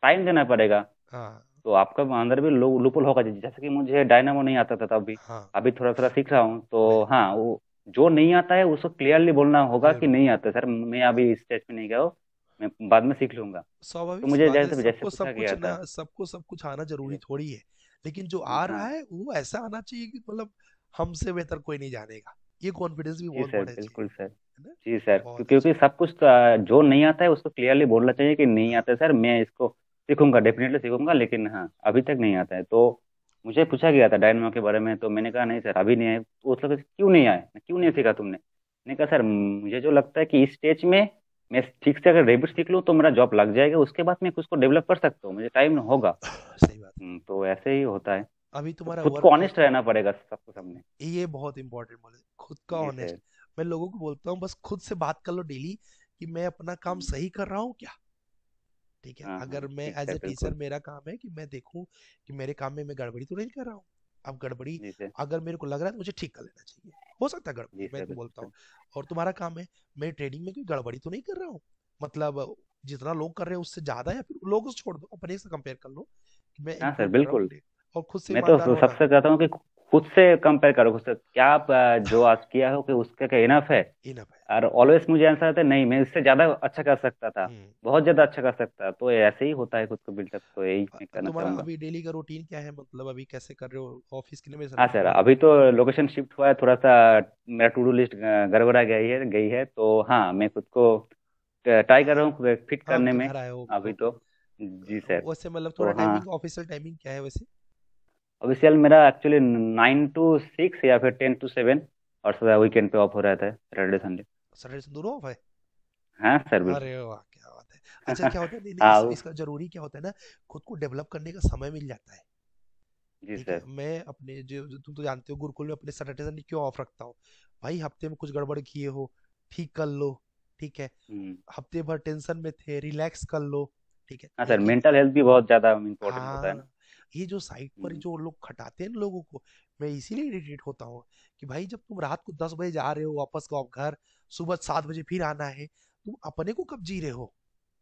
Speaker 2: टाइम देना पड़ेगा।
Speaker 1: हाँ
Speaker 2: तो आपका अंदर भी लो लूपहोल होगा, जैसे कि मुझे डायनामो नहीं आता था तब भी,
Speaker 1: हाँ।
Speaker 2: अभी थोड़ा थोड़ा सीख रहा हूँ, तो
Speaker 1: वही
Speaker 2: हाँ वो जो नहीं आता है उसको क्लियरली बोलना होगा
Speaker 1: क्लियर
Speaker 2: कि
Speaker 1: बोल।
Speaker 2: नहीं आता सर, मैं अभी इस स्टेज पे नहीं गया हूँ, मैं बाद में सीख लूंगा। तो
Speaker 1: स्वाभाविक सी
Speaker 2: मुझे
Speaker 1: बात है,
Speaker 2: जैसे जैसे
Speaker 1: सबको
Speaker 2: पूछा
Speaker 1: सब कुछ
Speaker 2: गया
Speaker 1: ना,
Speaker 2: था।
Speaker 1: सबको सब कुछ आना जरूरी
Speaker 2: जी
Speaker 1: थोड़ी है। लेकिन जो
Speaker 2: जी
Speaker 1: आ रहा
Speaker 2: हाँ।
Speaker 1: है वो ऐसा आना चाहिए कि मतलब हमसे बेहतर कोई नहीं जानेगा। ये कॉन्फिडेंस भी
Speaker 2: जी
Speaker 1: बहुत
Speaker 2: सर
Speaker 1: बढ़ना चाहिए,
Speaker 2: बिल्कुल सर।
Speaker 1: है ना।
Speaker 2: जी सर, क्यों-
Speaker 1: बहुत
Speaker 2: क्योंकि
Speaker 1: अच्छा।
Speaker 2: सब कुछ अ, जो नहीं आता है उसको क्लियरली बोलना चाहिए कि नहीं
Speaker 1: हाँ
Speaker 2: आता है सर, मैं इसको सीखूंगा, डेफिनेटली सीखूंगा, लेकिन हाँ अभी तक नहीं आता है। तो मुझे पूछा गया था डायनामो के बारे में, तो मैंने कहा नहीं सर अभी नहीं आए। तो उस लोग क्यों नहीं आए, क्यों नहीं
Speaker 1: हम्म,
Speaker 2: सीखा तुमने? मैंने कहा सर मुझे जो लगता है कि इस स्टेज में मैं ठीक से अगर रेबिट सीख लूँ तो मेरा जॉब लग जाएगा, उसके बाद मैं खुद को डेवलप कर सकता हूँ, मुझे टाइम होगा।
Speaker 1: सही बात।
Speaker 2: हम्म, तो ऐसे ही होता है।
Speaker 1: अभी
Speaker 2: तो
Speaker 1: तुम्हारा
Speaker 2: खुद को
Speaker 1: वर्क,
Speaker 2: ऑनेस्ट रहना पड़ेगा सबको सामने।
Speaker 1: ये बहुत इंपॉर्टेंट बोले, खुद का
Speaker 2: जी
Speaker 1: ऑनेस्ट।
Speaker 2: सर।
Speaker 1: मैं लोगों को बोलता हूँ बस खुद से बात कर लो डेली कि मैं अपना काम
Speaker 2: हम्म,
Speaker 1: सही कर रहा हूँ क्या। ठीक है,
Speaker 2: हाँ हाँ
Speaker 1: अगर मैं
Speaker 2: ठीक
Speaker 1: एज
Speaker 2: है
Speaker 1: ए टीचर
Speaker 2: बिल्कुल।
Speaker 1: मेरा काम है कि मैं देखूं कि मेरे काम में मैं गड़बड़ी तो नहीं कर रहा हूँ। अब गड़बड़ी
Speaker 2: जी सर।
Speaker 1: अगर मेरे को लग रहा है तो मुझे ठीक कर लेना चाहिए, हो सकता है
Speaker 2: जी
Speaker 1: गड़बड़ी, मैं
Speaker 2: सर
Speaker 1: तो बोलता हूँ।
Speaker 2: बिल्कुल।
Speaker 1: और तुम्हारा काम है, मैं ट्रेडिंग में कोई गड़बड़ी तो नहीं कर रहा हूँ, मतलब जितना लोग कर रहे हैं उससे ज्यादा, या फिर लोगों से छोड़ दो, अपने से कंपेयर कर लो कि मैं
Speaker 2: हाँ सर
Speaker 1: इम्प्रूव कर रहा हूँ
Speaker 2: बिल्कुल।
Speaker 1: नहीं। और खुद से
Speaker 2: मैं तो
Speaker 1: ईमानदार होना।
Speaker 2: सबसे कहता हूँ कि खुद से कंपेयर करो, खुद से क्या आप अ, जो आज किया हो कि उसका क्या इनफ है।
Speaker 1: इनफ है।
Speaker 2: और ऑलवेज मुझे ऐसा रहता है नहीं मैं इससे ज्यादा अच्छा कर सकता था,
Speaker 1: हम्म।
Speaker 2: बहुत ज्यादा अच्छा कर सकता, तो ऐसे ही होता है खुद को बिल्डअप, तो यही मैं
Speaker 1: अ-
Speaker 2: कहना
Speaker 1: तुम्हारा
Speaker 2: चाहूंगा।
Speaker 1: अभी डेली का रूटीन क्या है, मतलब अभी कैसे कर रहे हो, ऑफिस कितने बजे से
Speaker 2: हाँ
Speaker 1: रहता
Speaker 2: सर,
Speaker 1: है।
Speaker 2: अभी तो लोकेशन शिफ्ट हुआ है थोड़ा सा, मेरा टू डू लिस्ट गड़बड़ा गई है गई है, तो हाँ मैं खुद को ट्राई कर रहा हूँ फिट
Speaker 1: हाँ, अब
Speaker 2: करने
Speaker 1: तो
Speaker 2: में।
Speaker 1: घर आए हो,
Speaker 2: अभी
Speaker 1: ओके।
Speaker 2: तो जी सर।
Speaker 1: वैसे मतलब
Speaker 2: तो
Speaker 1: थोड़ा
Speaker 2: हाँ,
Speaker 1: टाइमिंग, ऑफिशियल टाइमिंग क्या है वैसे।
Speaker 2: ऑफिशियल मेरा एक्चुअली नाइन टू सिक्स या फिर टेन टू सेवन, और वीकेंड पे ऑफ हो रहा था सैटरडे संडे।
Speaker 1: सैटरडे से दोनों ऑफ है।
Speaker 2: हाँ सर बिल्कुल।
Speaker 1: अरे वाह, क्या बात है। अच्छा, क्या होता है, नहीं नहीं,
Speaker 2: हाँ
Speaker 1: इस,
Speaker 2: वो-
Speaker 1: इसका जरूरी क्या होता है ना, खुद को डेवलप करने का समय मिल जाता है।
Speaker 2: जी
Speaker 1: ठीक है,
Speaker 2: सर।
Speaker 1: मैं अपने जो, जो तुम तो जानते हो गुरुकुल में अपने सैटरडे संडे क्यों ऑफ रखता हूँ। भाई हफ्ते में कुछ गड़बड़ किए हो, ठीक कर लो। ठीक है,
Speaker 2: हम्म।
Speaker 1: हफ्ते भर टेंशन में थे, रिलैक्स कर लो। ठीक है,
Speaker 2: हाँ
Speaker 1: ये
Speaker 2: सर,
Speaker 1: ये
Speaker 2: मेंटल हेल्थ भी बहुत ज्यादा इम्पोर्टेंट होता है ना।
Speaker 1: हाँ, ये जो साइट पर
Speaker 2: हम्म,
Speaker 1: जो लोग खटाते हैं ना लोगों को, मैं इसीलिए इरिटेट होता हूँ कि भाई जब तुम रात को दस बजे जा रहे हो वापस को आप घर, सुबह सात बजे फिर आना है, तुम अपने को कब जी रहे हो,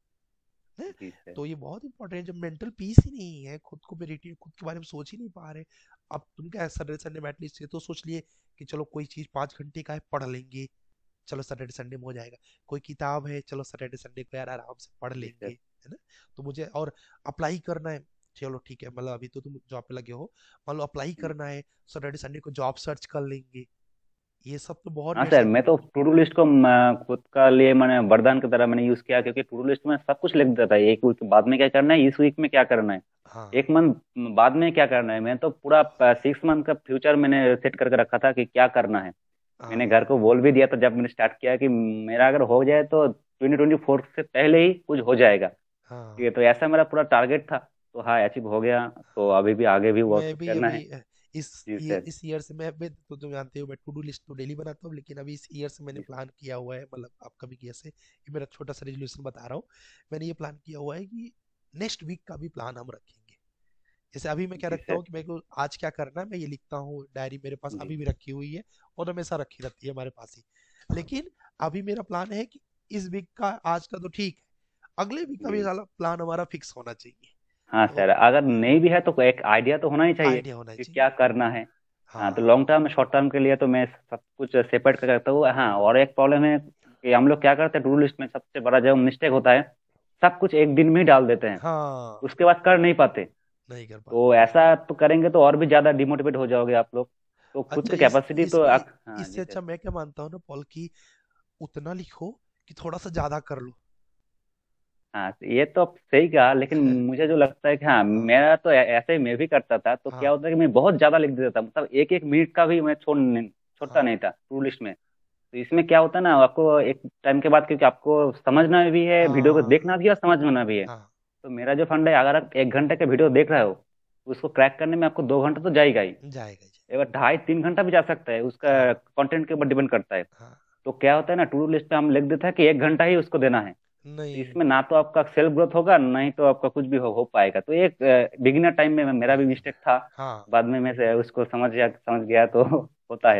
Speaker 1: हैं?
Speaker 2: जी सर।
Speaker 1: तो ये बहुत इंपॉर्टेंट है, जब मेंटल पीस ही नहीं है, खुद को मेडिटेट, खुद के बारे में सोच ही नहीं पा रहे। अब तुम क्या सैटरडे संडे में एटलीस्ट ये तो सोच लिए कि चलो कोई चीज पाँच घंटे का है पढ़ लेंगे, चलो सैटरडे संडे में हो जाएगा। कोई किताब है, चलो सैटरडे संडे को यार आराम से पढ़
Speaker 2: जी
Speaker 1: लेंगे,
Speaker 2: सर।
Speaker 1: है ना। तो मुझे और अप्लाई करना है, चलो ठीक है, मतलब अभी तो तुम जॉब पे लगे हो, मान लो अप्लाई
Speaker 2: हम्म,
Speaker 1: करना है, सैटरडे संडे को जॉब सर्च कर लेंगे। ये सब तो बहुत
Speaker 2: हाँ
Speaker 1: मेरे
Speaker 2: सर,
Speaker 1: साथ।
Speaker 2: मैं तो टू डू लिस्ट को म, खुद का लिए मैंने वरदान की तरह मैंने यूज किया, क्योंकि टू डू लिस्ट में सब कुछ लिख देता है, एक वीक बाद में क्या करना है, इस वीक में क्या करना है,
Speaker 1: हाँ
Speaker 2: एक मंथ बाद में क्या करना है। मैं तो पूरा सिक्स मंथ का फ्यूचर मैंने सेट करके रखा था कि क्या करना है। मैंने
Speaker 1: हाँ
Speaker 2: घर को बोल भी दिया था जब मैंने स्टार्ट किया कि मेरा अगर हो जाए तो ट्वेंटी ट्वेंटी फोर से पहले ही कुछ हो जाएगा। ठीक
Speaker 1: हाँ।
Speaker 2: है, तो ऐसा मेरा पूरा टारगेट था, तो हाँ अचीव हो गया। तो अभी भी आगे भी वर्क
Speaker 1: मैं भी
Speaker 2: करना
Speaker 1: अभी
Speaker 2: है।
Speaker 1: अ, इस
Speaker 2: जी
Speaker 1: ये
Speaker 2: सर।
Speaker 1: इस ईयर से मैं मैं तो तुम जानते हो मैं टू डू लिस्ट तो डेली बनाता हूँ, लेकिन अभी इस ईयर से मैंने
Speaker 2: जी
Speaker 1: प्लान किया हुआ है, मतलब अपकमिंग ईयर से, ये मेरा छोटा सा रेजोल्यूशन बता रहा हूँ। मैंने ये प्लान किया हुआ है कि नेक्स्ट वीक का भी प्लान हम रखेंगे। जैसे अभी मैं क्या
Speaker 2: जी
Speaker 1: रखता
Speaker 2: सर।
Speaker 1: हूँ कि मेरे को आज क्या करना है, मैं ये लिखता हूँ, डायरी मेरे पास
Speaker 2: जी
Speaker 1: अभी भी रखी हुई है, और हमेशा रखी रहती है हमारे पास ही। लेकिन अभी मेरा प्लान है कि इस वीक का आज का तो ठीक है, अगले वीक का भी
Speaker 2: जी।
Speaker 1: साला प्लान हमारा फिक्स होना चाहिए।
Speaker 2: हाँ
Speaker 1: तो
Speaker 2: सर, अगर नहीं भी है तो एक आइडिया तो होना ही चाहिए
Speaker 1: आइडिया होना
Speaker 2: कि
Speaker 1: चाहिए।
Speaker 2: क्या करना है। हाँ, तो
Speaker 1: हाँ
Speaker 2: लॉन्ग टर्म शॉर्ट टर्म के लिए तो मैं सब कुछ सेपरेट कर करता हूँ। हाँ, और एक प्रॉब्लम है कि हम लोग क्या करते हैं, टू डू लिस्ट में सबसे बड़ा जो मिस्टेक होता है, सब कुछ एक दिन में ही डाल देते हैं,
Speaker 1: हाँ,
Speaker 2: उसके बाद कर नहीं पाते।
Speaker 1: नहीं कर
Speaker 2: तो
Speaker 1: पाते।
Speaker 2: ऐसा तो करेंगे तो और भी ज्यादा डिमोटिवेट हो जाओगे आप लोग। तो खुद
Speaker 1: अच्छा,
Speaker 2: की
Speaker 1: इस
Speaker 2: कैपेसिटी
Speaker 1: इस
Speaker 2: तो
Speaker 1: इ-
Speaker 2: आप, हाँ जी
Speaker 1: इससे
Speaker 2: सर।
Speaker 1: अच्छा मैं क्या मानता हूँ ना पॉल, की उतना लिखो कि थोड़ा सा ज्यादा कर लो।
Speaker 2: हाँ तो ये तो आप सही कहा, लेकिन मुझे जो लगता है कि हाँ
Speaker 1: हाँ
Speaker 2: मेरा तो ऐ- ऐसे ही मैं भी करता था, तो क्या
Speaker 1: हाँ
Speaker 2: होता है कि मैं बहुत ज्यादा लिख देता था, मतलब एक एक मिनट का भी मैं छोड़ नहीं- छोड़ता
Speaker 1: हाँ
Speaker 2: नहीं था टू लिस्ट में। तो इसमें क्या होता है ना, आपको एक टाइम के बाद, क्योंकि आपको समझना भी है, वीडियो को
Speaker 1: हाँ
Speaker 2: देखना भी है और समझना भी है।
Speaker 1: हाँ।
Speaker 2: तो मेरा जो फंड है, अगर आप एक घंटे का वीडियो देख रहे हो, उसको क्रैक करने में आपको दो घंटा तो जाएगा ही,
Speaker 1: जाएगा जी।
Speaker 2: एक बार ढाई तीन घंटा भी जा सकता है, उसका
Speaker 1: हाँ
Speaker 2: कंटेंट के ऊपर डिपेंड करता है।
Speaker 1: हाँ।
Speaker 2: तो क्या होता है ना, टू डू लिस्ट पे हम लिख देते हैं कि एक घंटा ही उसको देना है। तो
Speaker 1: नहीं।
Speaker 2: इसमें ना तो आपका सेल्फ ग्रोथ होगा, ना ही तो आपका कुछ भी हो, हो पाएगा। तो एक बिगिनर टाइम में मेरा भी मिस्टेक था,
Speaker 1: हाँ।
Speaker 2: बाद में मैं से उसको समझ गया समझ गया तो होता है
Speaker 1: नहीं
Speaker 2: सर।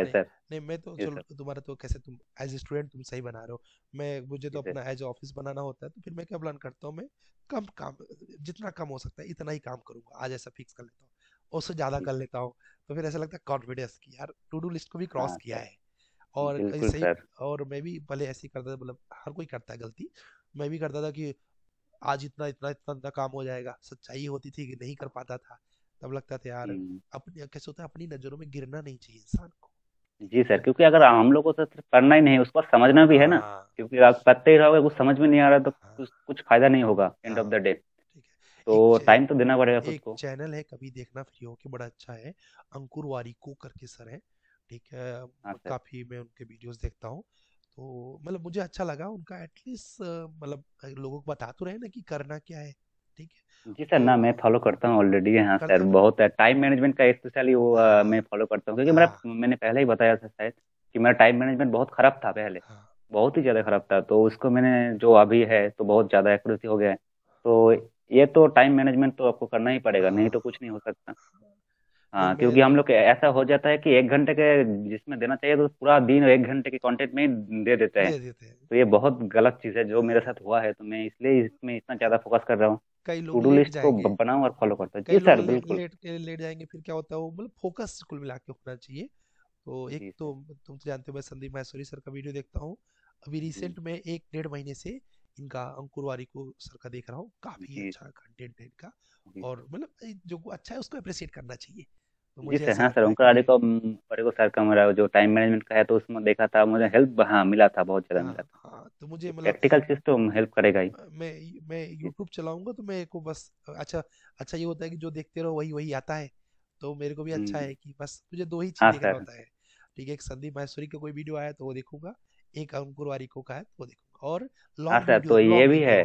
Speaker 1: नहीं मैं तो
Speaker 2: जी सर।
Speaker 1: चलो तुम्हारा तो कैसे तुम एज ए स्टूडेंट तुम सही बना रहे हो, मैं मुझे
Speaker 2: जी
Speaker 1: तो
Speaker 2: सर।
Speaker 1: अपना एज ऑफिस बनाना होता है, तो फिर मैं क्या प्लान करता हूँ, मैं कम काम, जितना कम हो सकता है इतना ही काम करूंगा, आज ऐसा फिक्स कर लेता हूँ, उससे ज्यादा
Speaker 2: जी
Speaker 1: कर
Speaker 2: सर।
Speaker 1: लेता हूँ। तो फिर ऐसा लगता है कॉन्फिडेंस की यार टू डू लिस्ट को भी क्रॉस
Speaker 2: हाँ
Speaker 1: किया
Speaker 2: सर।
Speaker 1: है। और
Speaker 2: बिल्कुल
Speaker 1: ऐसे ही,
Speaker 2: सर।
Speaker 1: और मैं भी पहले ऐसे ही करता था, मतलब हर कोई करता है गलती, मैं भी करता था कि आज इतना इतना इतना इतना काम हो जाएगा, सच्चाई होती थी कि नहीं कर पाता था। तब लगता था यार,
Speaker 2: हम्म।
Speaker 1: अपनी कैसे होता है, अपनी नजरों में गिरना नहीं चाहिए इंसान को।
Speaker 2: जी सर, क्योंकि अगर हम लोग को तो सिर्फ करना ही नहीं, उसको समझना भी है ना।
Speaker 1: हाँ
Speaker 2: क्योंकि आप करते ही रहोगे, कुछ समझ में नहीं आ रहा तो
Speaker 1: हाँ
Speaker 2: कुछ कुछ फायदा नहीं होगा एंड ऑफ
Speaker 1: हाँ।
Speaker 2: The day.
Speaker 1: ठीक है। एक
Speaker 2: तो
Speaker 1: चे,
Speaker 2: टाइम तो देना पड़ेगा खुद
Speaker 1: एक
Speaker 2: को।
Speaker 1: चैनल है, कभी देखना फ्री हो के, बड़ा अच्छा है, अंकुर वारिको करके सर है, ठीक है।
Speaker 2: हाँ सर।
Speaker 1: काफी मैं उनके वीडियोस देखता हूँ, तो मतलब मुझे अच्छा लगा उनका एटलीस्ट, मतलब लोगों को बता तो रहे ना कि करना क्या है, ठीक है।
Speaker 2: जी सर, ना मैं
Speaker 1: तो
Speaker 2: फॉलो करता हूँ ऑलरेडी। हाँ
Speaker 1: करते
Speaker 2: सर,
Speaker 1: हो ना।
Speaker 2: बहुत टाइम मैनेजमेंट का स्पेशली वो अ, मैं
Speaker 1: हाँ
Speaker 2: फॉलो करता हूँ, क्योंकि मेरा,
Speaker 1: हाँ
Speaker 2: मैंने पहले ही बताया था शायद कि मेरा टाइम मैनेजमेंट बहुत खराब था पहले।
Speaker 1: हाँ।
Speaker 2: बहुत ही ज़्यादा खराब था, तो उसको मैंने, जो अभी है तो बहुत ज़्यादा एक्यूरेसी हो गया है। तो ये तो टाइम मैनेजमेंट तो आपको करना ही पड़ेगा, नहीं
Speaker 1: हाँ
Speaker 2: तो कुछ नहीं हो सकता।
Speaker 1: नहीं
Speaker 2: हाँ,
Speaker 1: मैं
Speaker 2: क्योंकि हम लोग के ऐसा हो जाता है कि एक घंटे के जिसमें देना चाहिए तो पूरा दिन एक घंटे के कंटेंट में ही दे देते हैं।
Speaker 1: दे देते हैं।
Speaker 2: तो ये बहुत गलत चीज़ है जो मेरे
Speaker 1: हाँ,
Speaker 2: साथ हुआ है, तो मैं इसलिए इसमें इतना ज़्यादा फोकस कर रहा हूँ।
Speaker 1: कई
Speaker 2: टू
Speaker 1: लोग
Speaker 2: डू
Speaker 1: लेट
Speaker 2: लिस्ट को
Speaker 1: जाएंगे,
Speaker 2: ब- बनाऊं और फॉलो करता हूँ।
Speaker 1: कई
Speaker 2: जी
Speaker 1: लोग
Speaker 2: सर,
Speaker 1: ले,
Speaker 2: बिल्कुल।
Speaker 1: लेट के लेट जाएंगे, फिर क्या होता है वो, मतलब फोकस कुल मिला के होना चाहिए। तो एक
Speaker 2: जी
Speaker 1: तो
Speaker 2: सर।
Speaker 1: तुम तो जानते हो मैं संदीप माहेश्वरी सर का वीडियो देखता हूँ, अभी
Speaker 2: जी।
Speaker 1: रिसेंट में एक डेढ़ महीने से इनका अंकुर वारिको सर का देख रहा हूँ, काफी
Speaker 2: जी
Speaker 1: अच्छा कंटेंट है इनका।
Speaker 2: जी
Speaker 1: और मतलब ए, जो अच्छा है उसको अप्रिशिएट करना चाहिए, तो
Speaker 2: जी
Speaker 1: मुझे
Speaker 2: सर।
Speaker 1: ऐसा
Speaker 2: हाँ सर,
Speaker 1: लगता है
Speaker 2: ओंकार
Speaker 1: कि
Speaker 2: आर्य को आर्य को सर का मेरा जो टाइम मैनेजमेंट का है, तो उसमें देखा था मुझे हेल्प, हाँ मिला था, बहुत ज़्यादा
Speaker 1: हाँ
Speaker 2: मिला था।
Speaker 1: हाँ, तो मुझे
Speaker 2: तो
Speaker 1: मतलब
Speaker 2: प्रैक्टिकल चीज़ तो हेल्प करेगा ही।
Speaker 1: मैं मैं
Speaker 2: जी
Speaker 1: यूट्यूब चलाऊंगा तो मेरे को बस अच्छा, अच्छा ये होता है कि जो देखते रहो वही वही आता है, तो मेरे को भी अच्छा
Speaker 2: हम्म,
Speaker 1: है कि बस मुझे दो ही चीज
Speaker 2: हाँ
Speaker 1: देखना
Speaker 2: सर।
Speaker 1: होता है, ठीक है। एक संदीप माहेश्वरी का कोई वीडियो आया तो वो देखूंगा, एक अंकुर वारिको का है तो वो देखूंगा, और
Speaker 2: हाँ
Speaker 1: लॉन्ग
Speaker 2: सर,
Speaker 1: वीडियो,
Speaker 2: तो ये
Speaker 1: लॉन्ग
Speaker 2: भी है।
Speaker 1: वीडियो।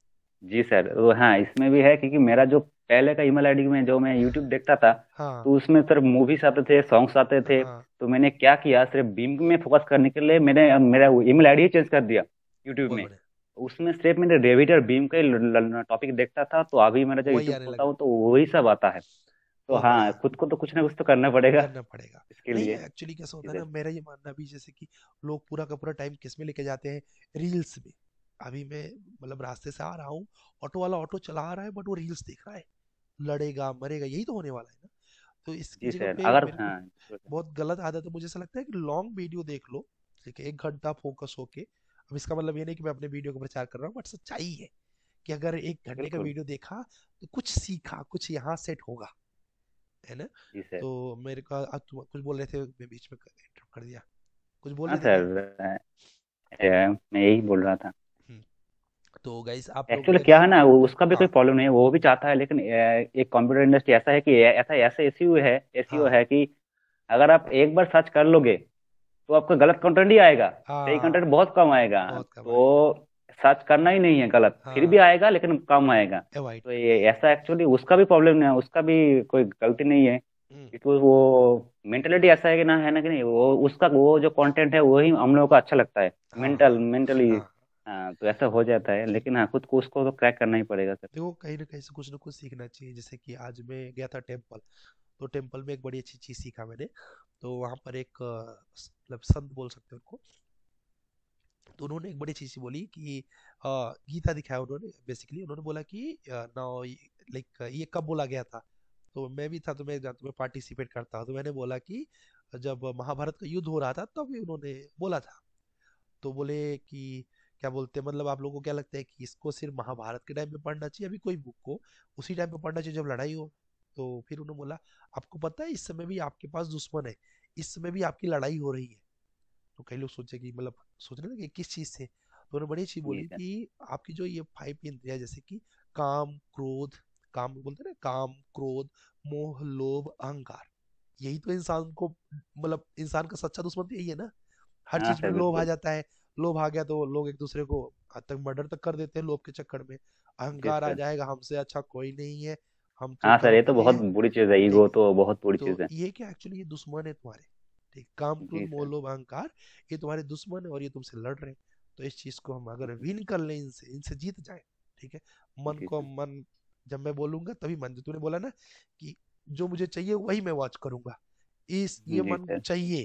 Speaker 2: जी सर, वो हाँ, इसमें भी है, क्योंकि मेरा जो पहले का ईमेल आईडी में जो मैं यूट्यूब देखता था,
Speaker 1: हाँ
Speaker 2: तो उसमें सिर्फ मूवीज आते थे, सॉन्ग्स आते थे।
Speaker 1: हाँ।
Speaker 2: तो मैंने क्या किया, सिर्फ बीम में फोकस करने के लिए मैंने अब मेरा ईमेल आईडी ही चेंज कर दिया यूट्यूब
Speaker 1: बहुत
Speaker 2: में।
Speaker 1: बढ़िया।
Speaker 2: उसमें सिर्फ मैंने रेविटर बीम का ही टॉपिक देखता था, तो अभी मेरा जो
Speaker 1: वही
Speaker 2: यूट्यूब
Speaker 1: आने
Speaker 2: खोलता
Speaker 1: लगा।
Speaker 2: हूँ तो वही सब आता है। तो
Speaker 1: बहुत
Speaker 2: हाँ,
Speaker 1: बढ़िया।
Speaker 2: खुद को तो कुछ ना कुछ तो करना पड़ेगा
Speaker 1: करना पड़ेगा।
Speaker 2: इसके
Speaker 1: नहीं
Speaker 2: लिए।
Speaker 1: एक्चुअली कैसा होता है ना,
Speaker 2: इधर।
Speaker 1: मेरा ये मानना भी जैसे कि लोग पूरा का पूरा टाइम किस में लेके जाते हैं, रील्स में। अभी मैं मतलब रास्ते से आ रहा हूँ, ऑटो वाला ऑटो चला आ रहा है बट वो रील्स देख रहा है, लड़ेगा मरेगा यही तो होने वाला है ना। तो इसकी
Speaker 2: जी
Speaker 1: जगह
Speaker 2: सर,
Speaker 1: पे
Speaker 2: अगर
Speaker 1: मेरे को
Speaker 2: हाँ।
Speaker 1: बहुत गलत आदत है, मुझे ऐसा लगता है कि लॉन्ग वीडियो देख लो, ठीक है, एक घंटा फोकस होके। अब इसका मतलब ये नहीं कि मैं अपने वीडियो का प्रचार कर रहा हूँ, बट सच्चाई है कि अगर एक घंटे का
Speaker 2: बिल्कुल।
Speaker 1: वीडियो देखा तो कुछ सीखा, कुछ यहाँ सेट होगा, है ना।
Speaker 2: जी सर।
Speaker 1: तो मेरे को अब तुम कुछ बोल रहे थे, मैं बीच में इंटरप्ट कर दिया, कुछ बोल
Speaker 2: हाँ
Speaker 1: रहे थे क्या।
Speaker 2: सर, अ, मैं यही बोल रहा था।
Speaker 1: हम्म, तो गाइस आप लोग
Speaker 2: एक्चुअली
Speaker 1: भी
Speaker 2: क्या
Speaker 1: अगर,
Speaker 2: है ना, वो- उसका भी कोई
Speaker 1: हाँ
Speaker 2: प्रॉब्लम नहीं है, वो भी चाहता है, लेकिन अ, एक कंप्यूटर इंडस्ट्री ऐसा है कि ऐ- ऐसा ऐसा एसईओ है, एसईओ
Speaker 1: हाँ
Speaker 2: है कि अगर आप एक बार सर्च कर लोगे तो आपको गलत कंटेंट ही आएगा। सही कंटेंट
Speaker 1: हाँ,
Speaker 2: बहुत कम आएगा।
Speaker 1: बहुत कम आएगा,
Speaker 2: तो सर्च करना ही नहीं है, गलत फिर भी
Speaker 1: हाँ
Speaker 2: आएगा लेकिन कम आएगा।
Speaker 1: अवॉइड
Speaker 2: तो
Speaker 1: करना
Speaker 2: ये
Speaker 1: है।
Speaker 2: ऐसा एक्चुअली उसका भी प्रॉब्लम नहीं है, उसका भी कोई गलती नहीं है।
Speaker 1: हम्म,
Speaker 2: इट वो मेंटेलिटी ऐसा है कि ना, है ना कि नहीं, वो उसका वो जो कंटेंट है वही हम लोगों को अच्छा लगता है,
Speaker 1: हाँ
Speaker 2: मेंटल मेंटली।
Speaker 1: हाँ।
Speaker 2: हाँ, तो ऐसा हो जाता है,
Speaker 1: ठीक।
Speaker 2: लेकिन हाँ, खुद को उसको तो क्रैक करना ही पड़ेगा सर।
Speaker 1: देखो कहीं ना कहीं से कुछ ना कुछ सीखना चाहिए, जैसे कि आज मैं गया था टेम्पल, तो टेम्पल में एक बड़ी अच्छी चीज सीखा मैंने। तो वहां पर एक अ, स- मतलब संत बोल सकते हैं उनको, तो उन्होंने एक बड़ी चीज बोली कि अ, गीता दिखाया उन्होंने, बेसिकली उन्होंने बोला कि नाउ लाइक ये कब बोला गया था। तो मैं भी था, तो मैं जानता मैं पार्टिसिपेट करता हूँ, तो मैंने बोला कि जब महाभारत का युद्ध हो रहा था तब उन्होंने बोला था। तो बोले कि क्या बोलते हैं, मतलब आप लोगों को क्या लगता है कि इसको सिर्फ महाभारत के टाइम पे पढ़ना चाहिए, अभी कोई बुक को उसी टाइम पे पढ़ना चाहिए जब लड़ाई हो। तो फिर उन्होंने बोला आपको पता है इस समय भी आपके पास दुश्मन है, इस समय भी आपकी लड़ाई हो रही है। तो कई लोग सोचे कि मतलब सोच रहे थे कि किस चीज से, तो उन्होंने बड़ी चीज
Speaker 2: जी
Speaker 1: बोली
Speaker 2: सर।
Speaker 1: कि आपकी जो ये फाइव इंद्रिया, जैसे कि काम क्रोध, काम बोलते हैं ना, काम क्रोध मोह लोभ अहंकार, यही तो इंसान को, मतलब इंसान का सच्चा दुश्मन तो यही है ना। हर
Speaker 2: हाँ
Speaker 1: चीज में
Speaker 2: सर,
Speaker 1: लोभ आ
Speaker 2: बिल्कुल।
Speaker 1: जाता है, लोभ आ गया तो लोग एक दूसरे को हद तक मर्डर तक कर देते हैं लोभ के चक्कर में।
Speaker 2: जी
Speaker 1: अहंकार आ
Speaker 2: सर।
Speaker 1: जाएगा, हमसे अच्छा कोई नहीं है, हम तो
Speaker 2: हाँ सर, ये
Speaker 1: टॉप
Speaker 2: तो
Speaker 1: पे
Speaker 2: बहुत
Speaker 1: हैं,
Speaker 2: बुरी चीज़ है, ईगो
Speaker 1: ठीक।
Speaker 2: तो बहुत बुरी
Speaker 1: तो
Speaker 2: चीज़ है।
Speaker 1: ये क्या एक्चुअली ये दुश्मन है तुम्हारे, ठीक, काम क्रोध
Speaker 2: जी
Speaker 1: मोह
Speaker 2: सर।
Speaker 1: लोभ अहंकार, ये तुम्हारे दुश्मन है और ये तुमसे लड़ रहे हैं। तो इस चीज को हम अगर विन कर लें, इनसे इनसे जीत जाए, ठीक है। मन
Speaker 2: जी
Speaker 1: को
Speaker 2: सर।
Speaker 1: मन, जब मैं बोलूंगा तभी मन, जो तूने बोला ना कि जो मुझे चाहिए वही मैं वॉच करूंगा, इस ये
Speaker 2: जी
Speaker 1: मन
Speaker 2: सर।
Speaker 1: चाहिए,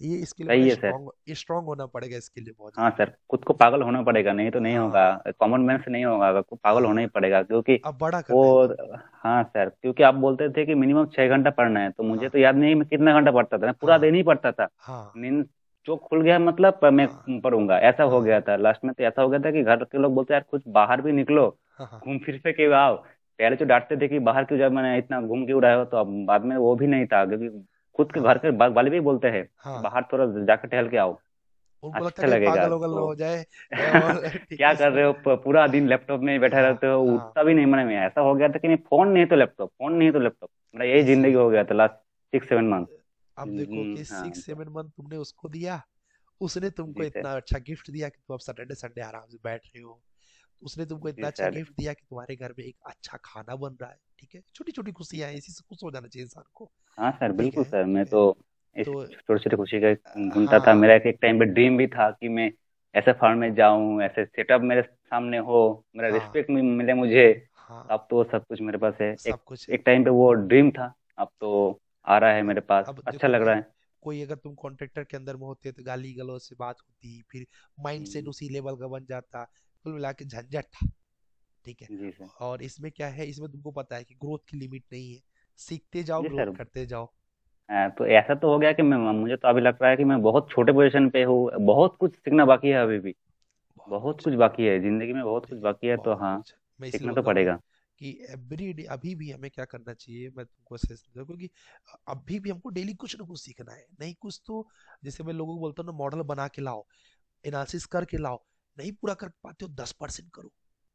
Speaker 1: ये इसके लिए बड़ा
Speaker 2: सही है सर।
Speaker 1: स्ट्रांग स्ट्रांग होना पड़ेगा इसके लिए बहुत
Speaker 2: हाँ
Speaker 1: ज्यादा।
Speaker 2: सर, खुद को पागल होना पड़ेगा, नहीं तो नहीं होगा।
Speaker 1: हाँ
Speaker 2: कॉमन मैन से नहीं होगा, आपको पागल होना ही
Speaker 1: हाँ।
Speaker 2: पड़ेगा, क्योंकि
Speaker 1: अब बड़ा
Speaker 2: वो।
Speaker 1: करना है।
Speaker 2: हाँ सर, क्योंकि आप बोलते थे कि मिनिमम छह घंटा पढ़ना है, तो मुझे
Speaker 1: हाँ
Speaker 2: तो याद नहीं मैं कितना घंटा पढ़ता था, मैं पूरा
Speaker 1: हाँ
Speaker 2: दिन ही पढ़ता था।
Speaker 1: हाँ
Speaker 2: नींद जो खुल गया मतलब मैं
Speaker 1: हाँ
Speaker 2: पढ़ूंगा, ऐसा हो
Speaker 1: हाँ
Speaker 2: गया था लास्ट में। तो ऐसा हो गया था कि घर के लोग बोलते यार कुछ बाहर भी निकलो,
Speaker 1: हाँ हाँ
Speaker 2: घूम फिर से के आओ। पहले तो डांटते थे कि बाहर क्यों, जब मैंने इतना घूम क्यों रहे हो, तो अब बाद में वो भी नहीं था, क्योंकि खुद के घर
Speaker 1: हाँ
Speaker 2: के बा- वाले भी बोलते हैं कि
Speaker 1: हाँ।
Speaker 2: बाहर थोड़ा जाकर टहल के आओ,
Speaker 1: उनको लगता है
Speaker 2: अच्छा
Speaker 1: कहीं
Speaker 2: लगेगा।
Speaker 1: पागल वगल ना
Speaker 2: तो
Speaker 1: हो जाए। और ठीक है
Speaker 2: क्या कर
Speaker 1: इसमें।
Speaker 2: रहे हो, प- पूरा दिन लैपटॉप में ही बैठे
Speaker 1: हाँ
Speaker 2: रहते हो,
Speaker 1: हाँ।
Speaker 2: उठता भी नहीं मन में। ऐसा हो गया था कि नहीं, फोन नहीं तो लैपटॉप, फोन नहीं तो लैपटॉप, मेरा यही जिंदगी
Speaker 1: इसीलिए
Speaker 2: हो गया था लास्ट सिक्स सेवन मंथ।
Speaker 1: अब देखो
Speaker 2: हम्म,
Speaker 1: कि
Speaker 2: हाँ
Speaker 1: सिक्स
Speaker 2: तो।
Speaker 1: सेवन मंथ तुमने उसको दिया, उसने तुमको
Speaker 2: जी सर।
Speaker 1: इतना अच्छा गिफ्ट दिया कि तुम अब सैटरडे संडे आराम से बैठ रहे हो। उसने तुमको
Speaker 2: जी
Speaker 1: इतना अच्छा
Speaker 2: सर।
Speaker 1: गिफ्ट दिया कि तुम्हारे घर में एक अच्छा खाना बन रहा है। ठीक है, छोटी छोटी खुशियां हैं, इसी से खुश हो जाना चाहिए इंसान को।
Speaker 2: हाँ सर,
Speaker 1: ठीक
Speaker 2: बिल्कुल
Speaker 1: है
Speaker 2: सर, मैं
Speaker 1: ठीक है।
Speaker 2: तो इस
Speaker 1: तो
Speaker 2: छोटे छोटे खुशी का ढूंढता था।
Speaker 1: हाँ
Speaker 2: मेरा एक, एक टाइम पे ड्रीम भी था कि मैं ऐसे फॉर्म में जाऊं, ऐसे सेटअप मेरे सामने हो, मेरा
Speaker 1: हाँ
Speaker 2: रिस्पेक्ट मिले मुझे।
Speaker 1: हाँ
Speaker 2: अब तो वो सब कुछ मेरे पास है। एक
Speaker 1: सब कुछ है।
Speaker 2: एक टाइम पे वो ड्रीम था, अब तो आ रहा है मेरे पास,
Speaker 1: अब
Speaker 2: अच्छा
Speaker 1: देखो
Speaker 2: लग
Speaker 1: कि
Speaker 2: रहा है।
Speaker 1: कोई अगर तुम कॉन्ट्रैक्टर के अंदर में होते तो गाली गलौज से बात होती, फिर माइंड सेट
Speaker 2: हम्म,
Speaker 1: उसी लेवल का बन जाता। कुल मिला के झंझट था। ठीक है।
Speaker 2: जी सर।
Speaker 1: और इसमें क्या है, इसमें तुमको पता है कि ग्रोथ की लिमिट नहीं है। सीखते जाओ,
Speaker 2: जी
Speaker 1: ग्रोथ
Speaker 2: सर।
Speaker 1: करते जाओ।
Speaker 2: हाँ, तो ऐसा तो हो गया कि मैं, मुझे तो अभी लग रहा है कि मैं बहुत छोटे पोजीशन पे हूँ, बहुत कुछ सीखना बाकी है अभी भी।
Speaker 1: बहुत
Speaker 2: बहुत
Speaker 1: कुछ
Speaker 2: कुछ बाकी है जिंदगी में, बहुत कुछ
Speaker 1: ठीक है,
Speaker 2: बाकी है, तो
Speaker 1: बहुत
Speaker 2: हाँ,
Speaker 1: कुछ। मैं इसलिए
Speaker 2: सीखना तो
Speaker 1: बोलता हूँ कि
Speaker 2: पड़ेगा।
Speaker 1: कि एवरी डे अभी भी हमें क्या करना चाहिए, मैं तुमको ऐसे समझाऊं, क्योंकि अभी भी हमको डेली कुछ ना कुछ सीखना है, नहीं कुछ तो। जैसे मैं लोगों को बोलता हूँ ना, मॉडल बना के लाओ, एनालिसिस करके लाओ। नहीं पूरा कर पाते हो, दस परसेंट करो।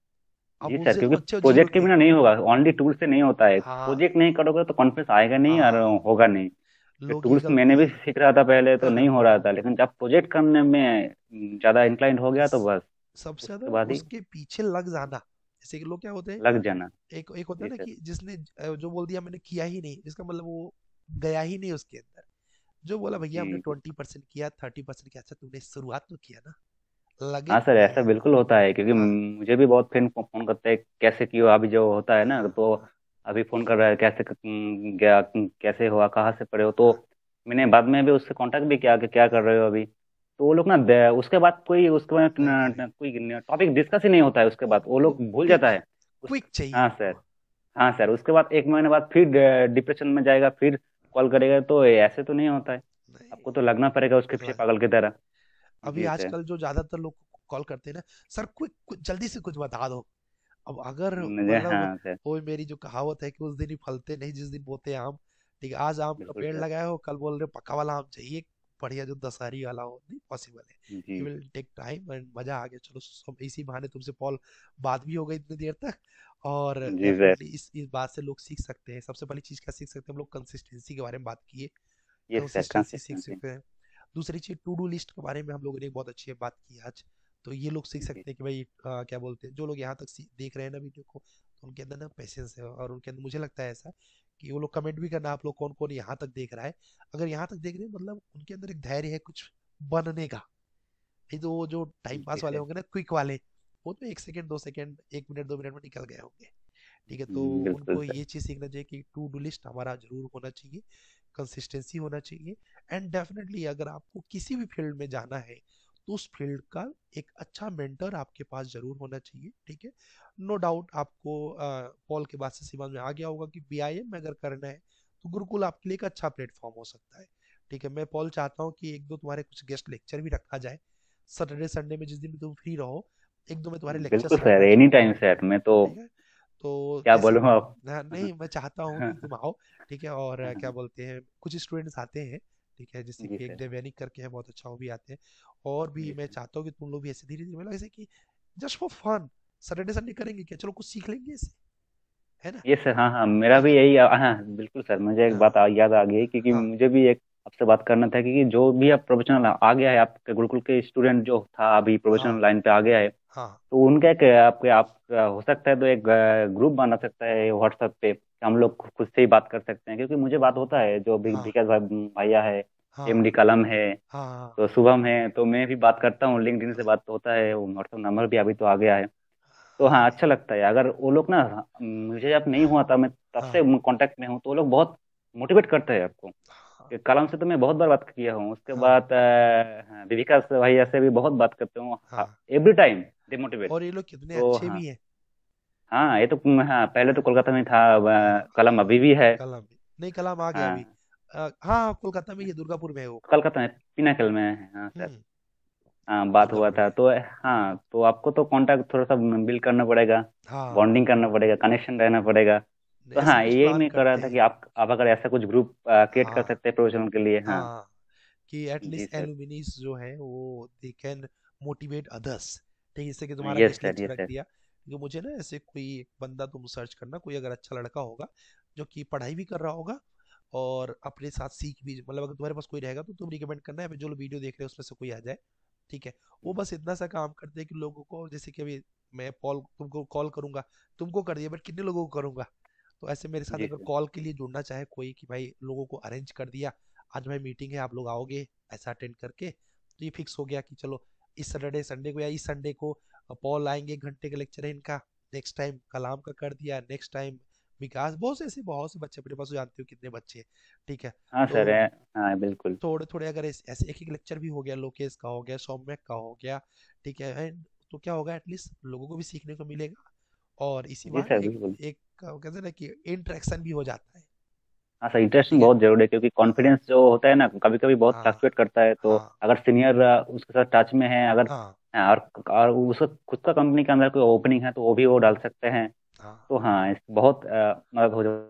Speaker 1: अब
Speaker 2: जी सर,
Speaker 1: उनसे
Speaker 2: क्योंकि
Speaker 1: अच्छे जीरो
Speaker 2: प्रोजेक्ट के
Speaker 1: के।
Speaker 2: बिना नहीं होगा, ओनली टूल से नहीं होता है।
Speaker 1: हाँ
Speaker 2: प्रोजेक्ट नहीं करोगे तो कॉन्फिडेंस आएगा नहीं और
Speaker 1: हाँ।
Speaker 2: होगा नहीं। ये
Speaker 1: लोग ये
Speaker 2: टूल्स मैंने
Speaker 1: गलती
Speaker 2: भी सीख रहा था पहले, तो नहीं हो रहा था, लेकिन जब प्रोजेक्ट करने में ज्यादा इंक्लाइंड हो गया तो
Speaker 1: स-
Speaker 2: बस
Speaker 1: सबसे ज्यादा
Speaker 2: उसके बाद ही
Speaker 1: उसके पीछे लग जाना। जैसे कि लोग क्या होते हैं,
Speaker 2: लग जाना।
Speaker 1: एक एक होता है
Speaker 2: जी
Speaker 1: ना
Speaker 2: सर।
Speaker 1: कि जिसने अ, जो बोल दिया मैंने किया ही नहीं, इसका मतलब वो गया ही नहीं उसके अंदर। जो बोला भैया हमने
Speaker 2: जी।
Speaker 1: ट्वेंटी परसेंट किया, थर्टी परसेंट किया, अच्छा तुमने शुरुआत तो किया ना, लगे
Speaker 2: हाँ सर,
Speaker 1: क्यों नहीं
Speaker 2: ऐसा
Speaker 1: है।
Speaker 2: बिल्कुल होता है, क्योंकि
Speaker 1: हाँ
Speaker 2: मुझे भी बहुत फ्रेंड फोन करते हैं कैसे कियो, अभी जो होता है ना,
Speaker 1: हाँ
Speaker 2: तो अभी फोन कर रहा है कैसे क- क्या, कैसे हुआ, कहाँ से पढ़े हो। तो
Speaker 1: हाँ
Speaker 2: मैंने बाद में भी उससे कांटेक्ट भी किया कि क्या कर रहे हो अभी। तो वो लोग ना दे- उसके बाद कोई उसके बाद
Speaker 1: नहीं
Speaker 2: न-
Speaker 1: करेंगे।
Speaker 2: न- कोई टॉपिक डिस्कस ही नहीं होता है, उसके बाद वो
Speaker 1: उनको
Speaker 2: लोग भूल जाता
Speaker 1: क्विक,
Speaker 2: है। उस
Speaker 1: क्विक चाहिए
Speaker 2: हाँ सर।
Speaker 1: उनको।
Speaker 2: हाँ सर, उसके बाद एक महीने बाद फिर डिप्रेशन में जाएगा, फिर कॉल करेगा, तो ऐसे तो नहीं होता है।
Speaker 1: नहीं
Speaker 2: आपको तो लगना पड़ेगा उसके पीछे
Speaker 1: लग
Speaker 2: पागल की तरह।
Speaker 1: अभी
Speaker 2: जी सर।
Speaker 1: आजकल जो ज्यादातर लोग कॉल करते हैं ना, सर क्विक जल्दी से कुछ बता दो। अब अगर
Speaker 2: मुझे
Speaker 1: मतलब,
Speaker 2: हाँ सर।
Speaker 1: वो मेरी जो कहावत है कि उस दिन ही फलते नहीं जिस दिन बोते आम। ठीक है, आज आम का
Speaker 2: बिल्कुल
Speaker 1: पेड़
Speaker 2: सर।
Speaker 1: लगाए हो, कल बोल रहे पक्का वाला आम चाहिए, बढ़िया जो दशहरी वाला हो, नहीं पॉसिबल है।
Speaker 2: जी।
Speaker 1: You will take time and मजा आ गया। चलो सब इसी बहाने तुमसे पॉल बात भी हो गई इतनी देर तक। और
Speaker 2: जी सर।
Speaker 1: डेफिनेटली इस इस बात से लोग सीख सकते हैं। सबसे पहली चीज क्या सीख सकते हैं हम लोग, कंसिस्टेंसी के बारे में बात किए,
Speaker 2: यस सर,
Speaker 1: कंसिस्टेंसी सीख
Speaker 2: कंसिस्टेंसी।
Speaker 1: सकते हैं। दूसरी चीज, टू डू लिस्ट के बारे में हम लोगों ने एक बहुत अच्छी बात की आज। तो ये लोग सीख
Speaker 2: जी।
Speaker 1: सकते हैं कि भाई अ, क्या बोलते हैं, जो लोग यहाँ तक सी- देख रहे हैं ना वीडियो को, तो उनके अंदर ना पेशेंस है, और उनके अंदर मुझे लगता है ऐसा कि वो लोग कमेंट भी करना, आप लोग कौन कौन यहाँ तक देख रहा है। अगर यहाँ तक देख रहे हैं मतलब उनके अंदर एक धैर्य है कुछ बनने का। नहीं तो वो जो टाइम
Speaker 2: जी
Speaker 1: पास वाले
Speaker 2: सर।
Speaker 1: होंगे ना, क्विक वाले, वो तो एक सेकंड दो सेकंड एक मिनट दो मिनट में निकल गए होंगे। ठीक है, तो
Speaker 2: हम्म, बिल्कुल
Speaker 1: उनको
Speaker 2: सर।
Speaker 1: ये चीज सीखना चाहिए कि टू डू लिस्ट हमारा जरूर होना चाहिए, कंसिस्टेंसी होना चाहिए। एंड डेफिनेटली अगर आपको किसी भी फील्ड में जाना है, तो उस फील्ड का एक अच्छा मेंटर आपके पास जरूर होना चाहिए। ठीक है, नो डाउट आपको पॉल के बाद से समझ में आ गया होगा कि बीआईएम में अगर करना है तो गुरुकुल आपके लिए एक अच्छा प्लेटफॉर्म हो सकता है। ठीक है, मैं पॉल चाहता हूँ कि एक दो तुम्हारे कुछ गेस्ट लेक्चर भी रखा जाए, सैटरडे संडे में जिस दिन भी तुम फ्री रहो, एक दो मैं तुम्हारे
Speaker 2: बिल्कुल
Speaker 1: लेक्चर्स
Speaker 2: सर,
Speaker 1: रखना
Speaker 2: एनी
Speaker 1: चाहूंगा।
Speaker 2: टाइम सर, मैं तो
Speaker 1: ठीक है, तो
Speaker 2: क्या
Speaker 1: जैसे,
Speaker 2: बोलूँ अब।
Speaker 1: हाँ, नहीं मैं चाहता हूँ कि तुम आओ। ठीक है, और अ, क्या बोलते हैं, कुछ स्टूडेंट्स आते हैं, ठीक है, जैसे
Speaker 2: जी
Speaker 1: कि एक
Speaker 2: सर।
Speaker 1: देवयानी करके है बहुत अच्छा, वो भी आते हैं। और भी
Speaker 2: जी
Speaker 1: मैं
Speaker 2: सर।
Speaker 1: चाहता हूँ कि तुम लोग भी ऐसे धीरे धीरे, मतलब ऐसे कि just for fun Saturday Sunday करेंगे क्या, चलो कुछ सीख लेंगे इससे, है ना।
Speaker 2: ये सर, हाँ हाँ, मेरा
Speaker 1: ठीक
Speaker 2: भी
Speaker 1: है।
Speaker 2: यही, हाँ बिल्कुल सर, मुझे एक
Speaker 1: हाँ
Speaker 2: बात आ, याद आ गई, क्योंकि
Speaker 1: हाँ
Speaker 2: मुझे भी एक आपसे बात करना था, क्योंकि जो भी अब प्रोफेशनल आ गया है, आपके गुरुकुल के स्टूडेंट जो था अभी
Speaker 1: हाँ
Speaker 2: प्रोफेशनल लाइन पे आ गया है,
Speaker 1: हाँ
Speaker 2: तो उनका एक आपके आप हो सकता है तो एक ग्रुप बना सकता है व्हाट्सएप पे, कि हम लोग खुद से ही बात कर सकते हैं, क्योंकि मुझे बात होता है, जो वि-
Speaker 1: हाँ
Speaker 2: विकास भाई भैया है,
Speaker 1: हाँ
Speaker 2: एमडी कलम है,
Speaker 1: हाँ
Speaker 2: तो शुभम है, तो मैं भी बात करता हूँ, लिंक्डइन से बात होता है, व्हाट्सएप नंबर भी अभी तो आ गया है। तो
Speaker 1: हाँ
Speaker 2: हाँ, अच्छा लगता है अगर वो लोग ना, मुझे जब नहीं हुआ था, मैं तब
Speaker 1: हाँ
Speaker 2: से कांटेक्ट में हूँ, तो वो लोग बहुत मोटिवेट करते हैं आपको।
Speaker 1: हाँ
Speaker 2: कि कलाम से तो मैं बहुत बार बात किया हूँ। उसके
Speaker 1: हाँ
Speaker 2: बाद अ, हाँ, विविका से भैया से भी बहुत बात करते हूँ।
Speaker 1: हाँ।
Speaker 2: Every time they motivate.
Speaker 1: और ये लोग कितने
Speaker 2: तो
Speaker 1: अच्छे
Speaker 2: हाँ,
Speaker 1: भी हैं।
Speaker 2: हाँ ये तो हाँ, पहले तो कोलकाता में था, अ,
Speaker 1: हाँ
Speaker 2: कलम अभी भी है।
Speaker 1: कलम भी नहीं, कलम आ गया अभी।
Speaker 2: हाँ,
Speaker 1: अ, हाँ हाँ, कोलकाता में, ये दुर्गापुर में है वो।
Speaker 2: कलकत्ता में पिनाकल में है, हाँ सर।
Speaker 1: हम्म।
Speaker 2: हाँ बात हुआ
Speaker 1: दुर्गापुर
Speaker 2: था
Speaker 1: में।
Speaker 2: तो। हाँ तो आपको तो कांटेक्ट थोड़ा सा बिल्ड करना पड़ेगा,
Speaker 1: हाँ
Speaker 2: बॉन्डिंग करना पड़ेगा, कनेक्शन रहना पड़ेगा। तो
Speaker 1: ऐसे
Speaker 2: हाँ
Speaker 1: कुछ
Speaker 2: यही
Speaker 1: प्लान
Speaker 2: मैं कर रहा
Speaker 1: करते
Speaker 2: था कि
Speaker 1: हैं।
Speaker 2: आप आप अगर ऐसा कुछ ग्रुप क्रिएट कर
Speaker 1: हाँ
Speaker 2: सकते हैं प्रोफेशनल के लिए। हाँ
Speaker 1: हाँ, कि
Speaker 2: जी
Speaker 1: एटलीस्ट
Speaker 2: सर।
Speaker 1: एलुमिनीस जो है वो दे कैन मोटिवेट अदर्स। ठीक है, जैसे कि तुम्हारा
Speaker 2: yes
Speaker 1: guest
Speaker 2: sir,
Speaker 1: lecture
Speaker 2: yes
Speaker 1: रख
Speaker 2: सर।
Speaker 1: दिया, क्योंकि मुझे ना ऐसे कोई एक बंदा तुम सर्च करना, कोई अगर अच्छा लड़का होगा जो कि पढ़ाई भी कर रहा होगा और अपने साथ सीख भी, मतलब अगर तुम्हारे पास कोई रहेगा तो तुम रिकमेंड करना है, जो लोग वीडियो देख रहे हैं उसमें से कोई आ जाए। ठीक है। वो बस इतना सा काम करते हैं कि लोगों को, जैसे कि अभी मैं पॉल तुमको कॉल करूंगा, तुमको कर दिया, बट कितने लोगों को करूंगा। तो ऐसे मेरे साथ
Speaker 2: जी
Speaker 1: अगर
Speaker 2: सर।
Speaker 1: कॉल के लिए जुड़ना चाहे कोई, कि भाई लोगों को अरेंज कर दिया, आज भाई मीटिंग है, आप लोग आओगे ऐसा अटेंड करके, तो ये फिक्स हो गया कि चलो इस सैटरडे संडे को या इस संडे को पॉल आएंगे, एक घंटे का लेक्चर है इनका। नेक्स्ट टाइम कलाम का कर दिया, नेक्स्ट टाइम विकास, बहुत से ऐसे बहुत से बच्चे अपने पास, जानते हो कितने बच्चे हैं। ठीक है।
Speaker 2: हाँ
Speaker 1: तो
Speaker 2: सर है। हाँ बिल्कुल।
Speaker 1: थोड़े थोड़े अगर ऐसे ऐसे एक एक लेक्चर भी हो गया, लोकेश का हो गया, सौम्य का हो गया, ठीक है, एंड तो क्या होगा, एटलीस्ट लोगों को भी सीखने को मिलेगा, और इसी
Speaker 2: जी
Speaker 1: बहाने
Speaker 2: सर
Speaker 1: एक
Speaker 2: बिल्कुल।
Speaker 1: एक कहते हैं ना कि इंटरेक्शन भी हो जाता है।
Speaker 2: हाँ सर, इंटरेस्टिंग
Speaker 1: ठीक है।
Speaker 2: बहुत जरूरी है, क्योंकि कॉन्फिडेंस जो होता है ना कभी कभी बहुत
Speaker 1: हाँ
Speaker 2: फ्लक्चुएट करता है। तो
Speaker 1: हाँ
Speaker 2: अगर सीनियर उसके साथ टच में है, अगर
Speaker 1: हाँ
Speaker 2: हाँ, और और उसका खुद का कंपनी के अंदर कोई ओपनिंग है तो वो भी वो डाल सकते हैं।
Speaker 1: हाँ।
Speaker 2: तो हाँ इस बहुत अ, मदद हो जाती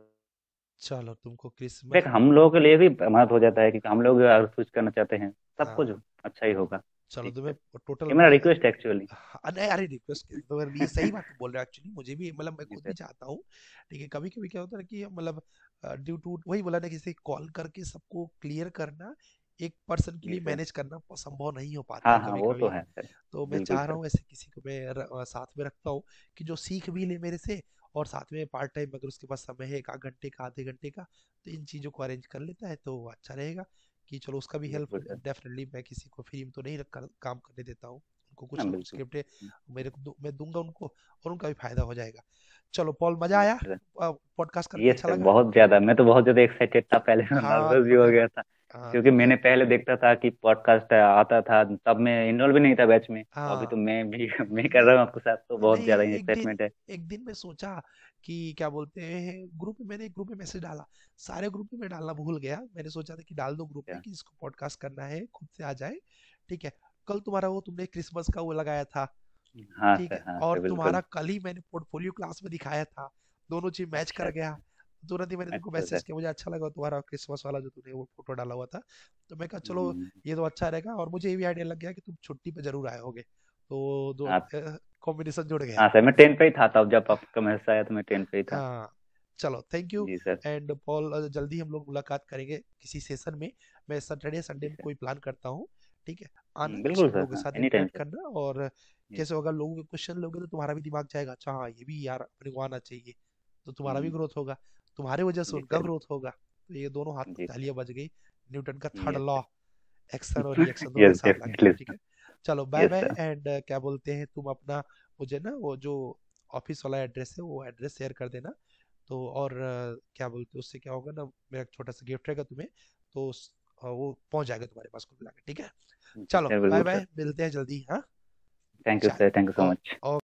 Speaker 1: चलो तुमको
Speaker 2: है।
Speaker 1: क्रिसमस।
Speaker 2: हम लोगों के लिए भी मदद हो जाता है, क्योंकि हम लोग अगर स्विच करना चाहते हैं सब कुछ
Speaker 1: हाँ
Speaker 2: अच्छा ही होगा।
Speaker 1: चलो,
Speaker 2: ठीक
Speaker 1: तुम्हें
Speaker 2: है,
Speaker 1: टोटल
Speaker 2: ये मेरा
Speaker 1: मैं,
Speaker 2: रिक्वेस्ट है एक्चुअली।
Speaker 1: हाँ, नहीं अरे रिक्वेस्ट तो ये सही बात बोल रहे हो एक्चुअली, मुझे भी मतलब मैं
Speaker 2: जी
Speaker 1: खुद भी
Speaker 2: सर।
Speaker 1: चाहता हूँ। ठीक है, कभी कभी क्या होता है ना कि मतलब ड्यू टू वही बोला ना, किसी कॉल करके सबको क्लियर करना, एक पर्सन के
Speaker 2: जी
Speaker 1: लिए
Speaker 2: सर।
Speaker 1: मैनेज करना संभव नहीं हो पाता
Speaker 2: हाँ
Speaker 1: है
Speaker 2: हाँ
Speaker 1: कभी
Speaker 2: वो तो
Speaker 1: कभी।
Speaker 2: है सर।
Speaker 1: तो मैं
Speaker 2: बिल्कुल
Speaker 1: चाह रहा
Speaker 2: सर।
Speaker 1: हूँ ऐसे किसी को मैं र, अ, साथ में रखता हूँ, कि जो सीख भी ले मेरे से, और साथ में पार्ट टाइम अगर उसके पास समय है एक आध घंटे का, आधे घंटे का, तो इन चीज़ों को अरेंज कर लेता है तो अच्छा रहेगा। कि चलो उसका भी हेल्प
Speaker 2: बिल्कुल
Speaker 1: होगा,
Speaker 2: सर।
Speaker 1: डेफिनेटली मैं किसी को फ्री में तो नहीं रख कर, काम करने देता हूँ, उनको कुछ
Speaker 2: हाँ
Speaker 1: ना कुछ
Speaker 2: बिल्कुल।
Speaker 1: स्क्रिप्ट मेरे को दू- मैं दूंगा उनको, और उनका भी फायदा हो जाएगा। चलो पॉल, मजा
Speaker 2: यस
Speaker 1: आया
Speaker 2: सर।
Speaker 1: पॉडकास्ट करके,
Speaker 2: यस
Speaker 1: अच्छा
Speaker 2: सर,
Speaker 1: लगा।
Speaker 2: बहुत ज्यादा, मैं तो बहुत ज्यादा एक्साइटेड था, पहले मैं
Speaker 1: हाँ
Speaker 2: नर्वस भी
Speaker 1: तो
Speaker 2: हो
Speaker 1: मैं,
Speaker 2: गया था।
Speaker 1: हाँ
Speaker 2: क्योंकि
Speaker 1: तो मैं,
Speaker 2: मैंने पहले देखता था कि पॉडकास्ट आता था, तब मैं इनरोल भी नहीं था बैच में, तो अभी तो
Speaker 1: हाँ
Speaker 2: मैं भी मैं कर
Speaker 1: नहीं
Speaker 2: रहा हूँ आपके साथ, तो बहुत
Speaker 1: नहीं,
Speaker 2: ज्यादा
Speaker 1: एक दिन,
Speaker 2: एक्साइटमेंट है।
Speaker 1: एक दिन मैं सोचा कि क्या बोलते हैं, ग्रुप में, मैंने एक ग्रुप में मैसेज डाला, सारे ग्रुप में मैं डालना भूल गया, मैंने सोचा था कि डाल दो ग्रुप में
Speaker 2: क्या?
Speaker 1: कि जिसको पॉडकास्ट करना है खुद से आ जाए। ठीक है। कल तुम्हारा वो तुमने क्रिसमस का वो लगाया था।
Speaker 2: हाँ
Speaker 1: ठीक
Speaker 2: सर,
Speaker 1: है।
Speaker 2: हाँ
Speaker 1: और
Speaker 2: सर
Speaker 1: तुम्हारा
Speaker 2: बिल्कुल।
Speaker 1: कल ही मैंने पोर्टफोलियो क्लास में दिखाया था, दोनों चीज मैच
Speaker 2: अच्छा
Speaker 1: कर
Speaker 2: अच्छा।
Speaker 1: गया। तुरंत ही मैंने तुमको
Speaker 2: अच्छा
Speaker 1: मैसेज
Speaker 2: सर।
Speaker 1: किया, मुझे अच्छा लगा तुम्हारा क्रिसमस वाला जो तुमने वो फोटो डाला हुआ था। तो मैं कहा चलो
Speaker 2: हम्म,
Speaker 1: ये तो अच्छा रहेगा, और मुझे ये भी आइडिया लग गया कि तुम छुट्टी पे जरूर आए होगे, तो दो
Speaker 2: हाँ।
Speaker 1: कॉम्बिनेशन जुड़ गया।
Speaker 2: हाँ सर, मैं टेन पे ही था तब, जब आपका मैसेज आया तो मैं टेन पे ही था।
Speaker 1: हाँ चलो, थैंक यू।
Speaker 2: जी सर।
Speaker 1: एंड पॉल, जल्दी हम लोग मुलाकात करेंगे किसी सेशन में, मैं सैटरडे संडे
Speaker 2: जी
Speaker 1: में
Speaker 2: सर।
Speaker 1: कोई प्लान करता हूँ। ठीक है। आना,
Speaker 2: हम्म, बिल्कुल सर,
Speaker 1: लोगों के
Speaker 2: हाँ
Speaker 1: साथ
Speaker 2: एनी टाइम
Speaker 1: इंटरेक्ट
Speaker 2: सर।
Speaker 1: करना, और
Speaker 2: जी
Speaker 1: कैसे होगा, लोगों के क्वेश्चन लोगे तो तुम्हारा भी दिमाग जाएगा, अच्छा हाँ ये भी यार अपने को आना चाहिए, तो तुम्हारा भी
Speaker 2: हम्म,
Speaker 1: ग्रोथ होगा, तुम्हारे वजह से
Speaker 2: जी
Speaker 1: उनका
Speaker 2: सर।
Speaker 1: ग्रोथ होगा, तो ये दोनों हाथ की
Speaker 2: जी सर।
Speaker 1: तालियां बज गई, न्यूटन का third
Speaker 2: yes
Speaker 1: law,
Speaker 2: sir.
Speaker 1: Action और रिएक्शन दोनों एक
Speaker 2: यस
Speaker 1: साथ लग गया।
Speaker 2: डेफिनेटली
Speaker 1: ठीक
Speaker 2: सर।
Speaker 1: है। चलो bye
Speaker 2: yes
Speaker 1: bye,
Speaker 2: sir.
Speaker 1: And क्या बोलते हैं, तुम अपना मुझे ना वो जो ऑफिस वाला एड्रेस है वो एड्रेस शेयर कर देना। तो और अ, क्या बोलते हैं, उससे क्या होगा ना, मेरा एक छोटा सा गिफ्ट रहेगा तुम्हें, तो उस- अ, वो पहुंच जाएगा तुम्हारे पास कुल मिला के। ठीक है।
Speaker 2: जी
Speaker 1: चलो
Speaker 2: सर
Speaker 1: बाय
Speaker 2: बिल्कुल सर।
Speaker 1: बाय, मिलते हैं जल्दी। हाँ
Speaker 2: थैंक यू
Speaker 1: चल,
Speaker 2: sir, thank you so
Speaker 1: oh
Speaker 2: much.
Speaker 1: O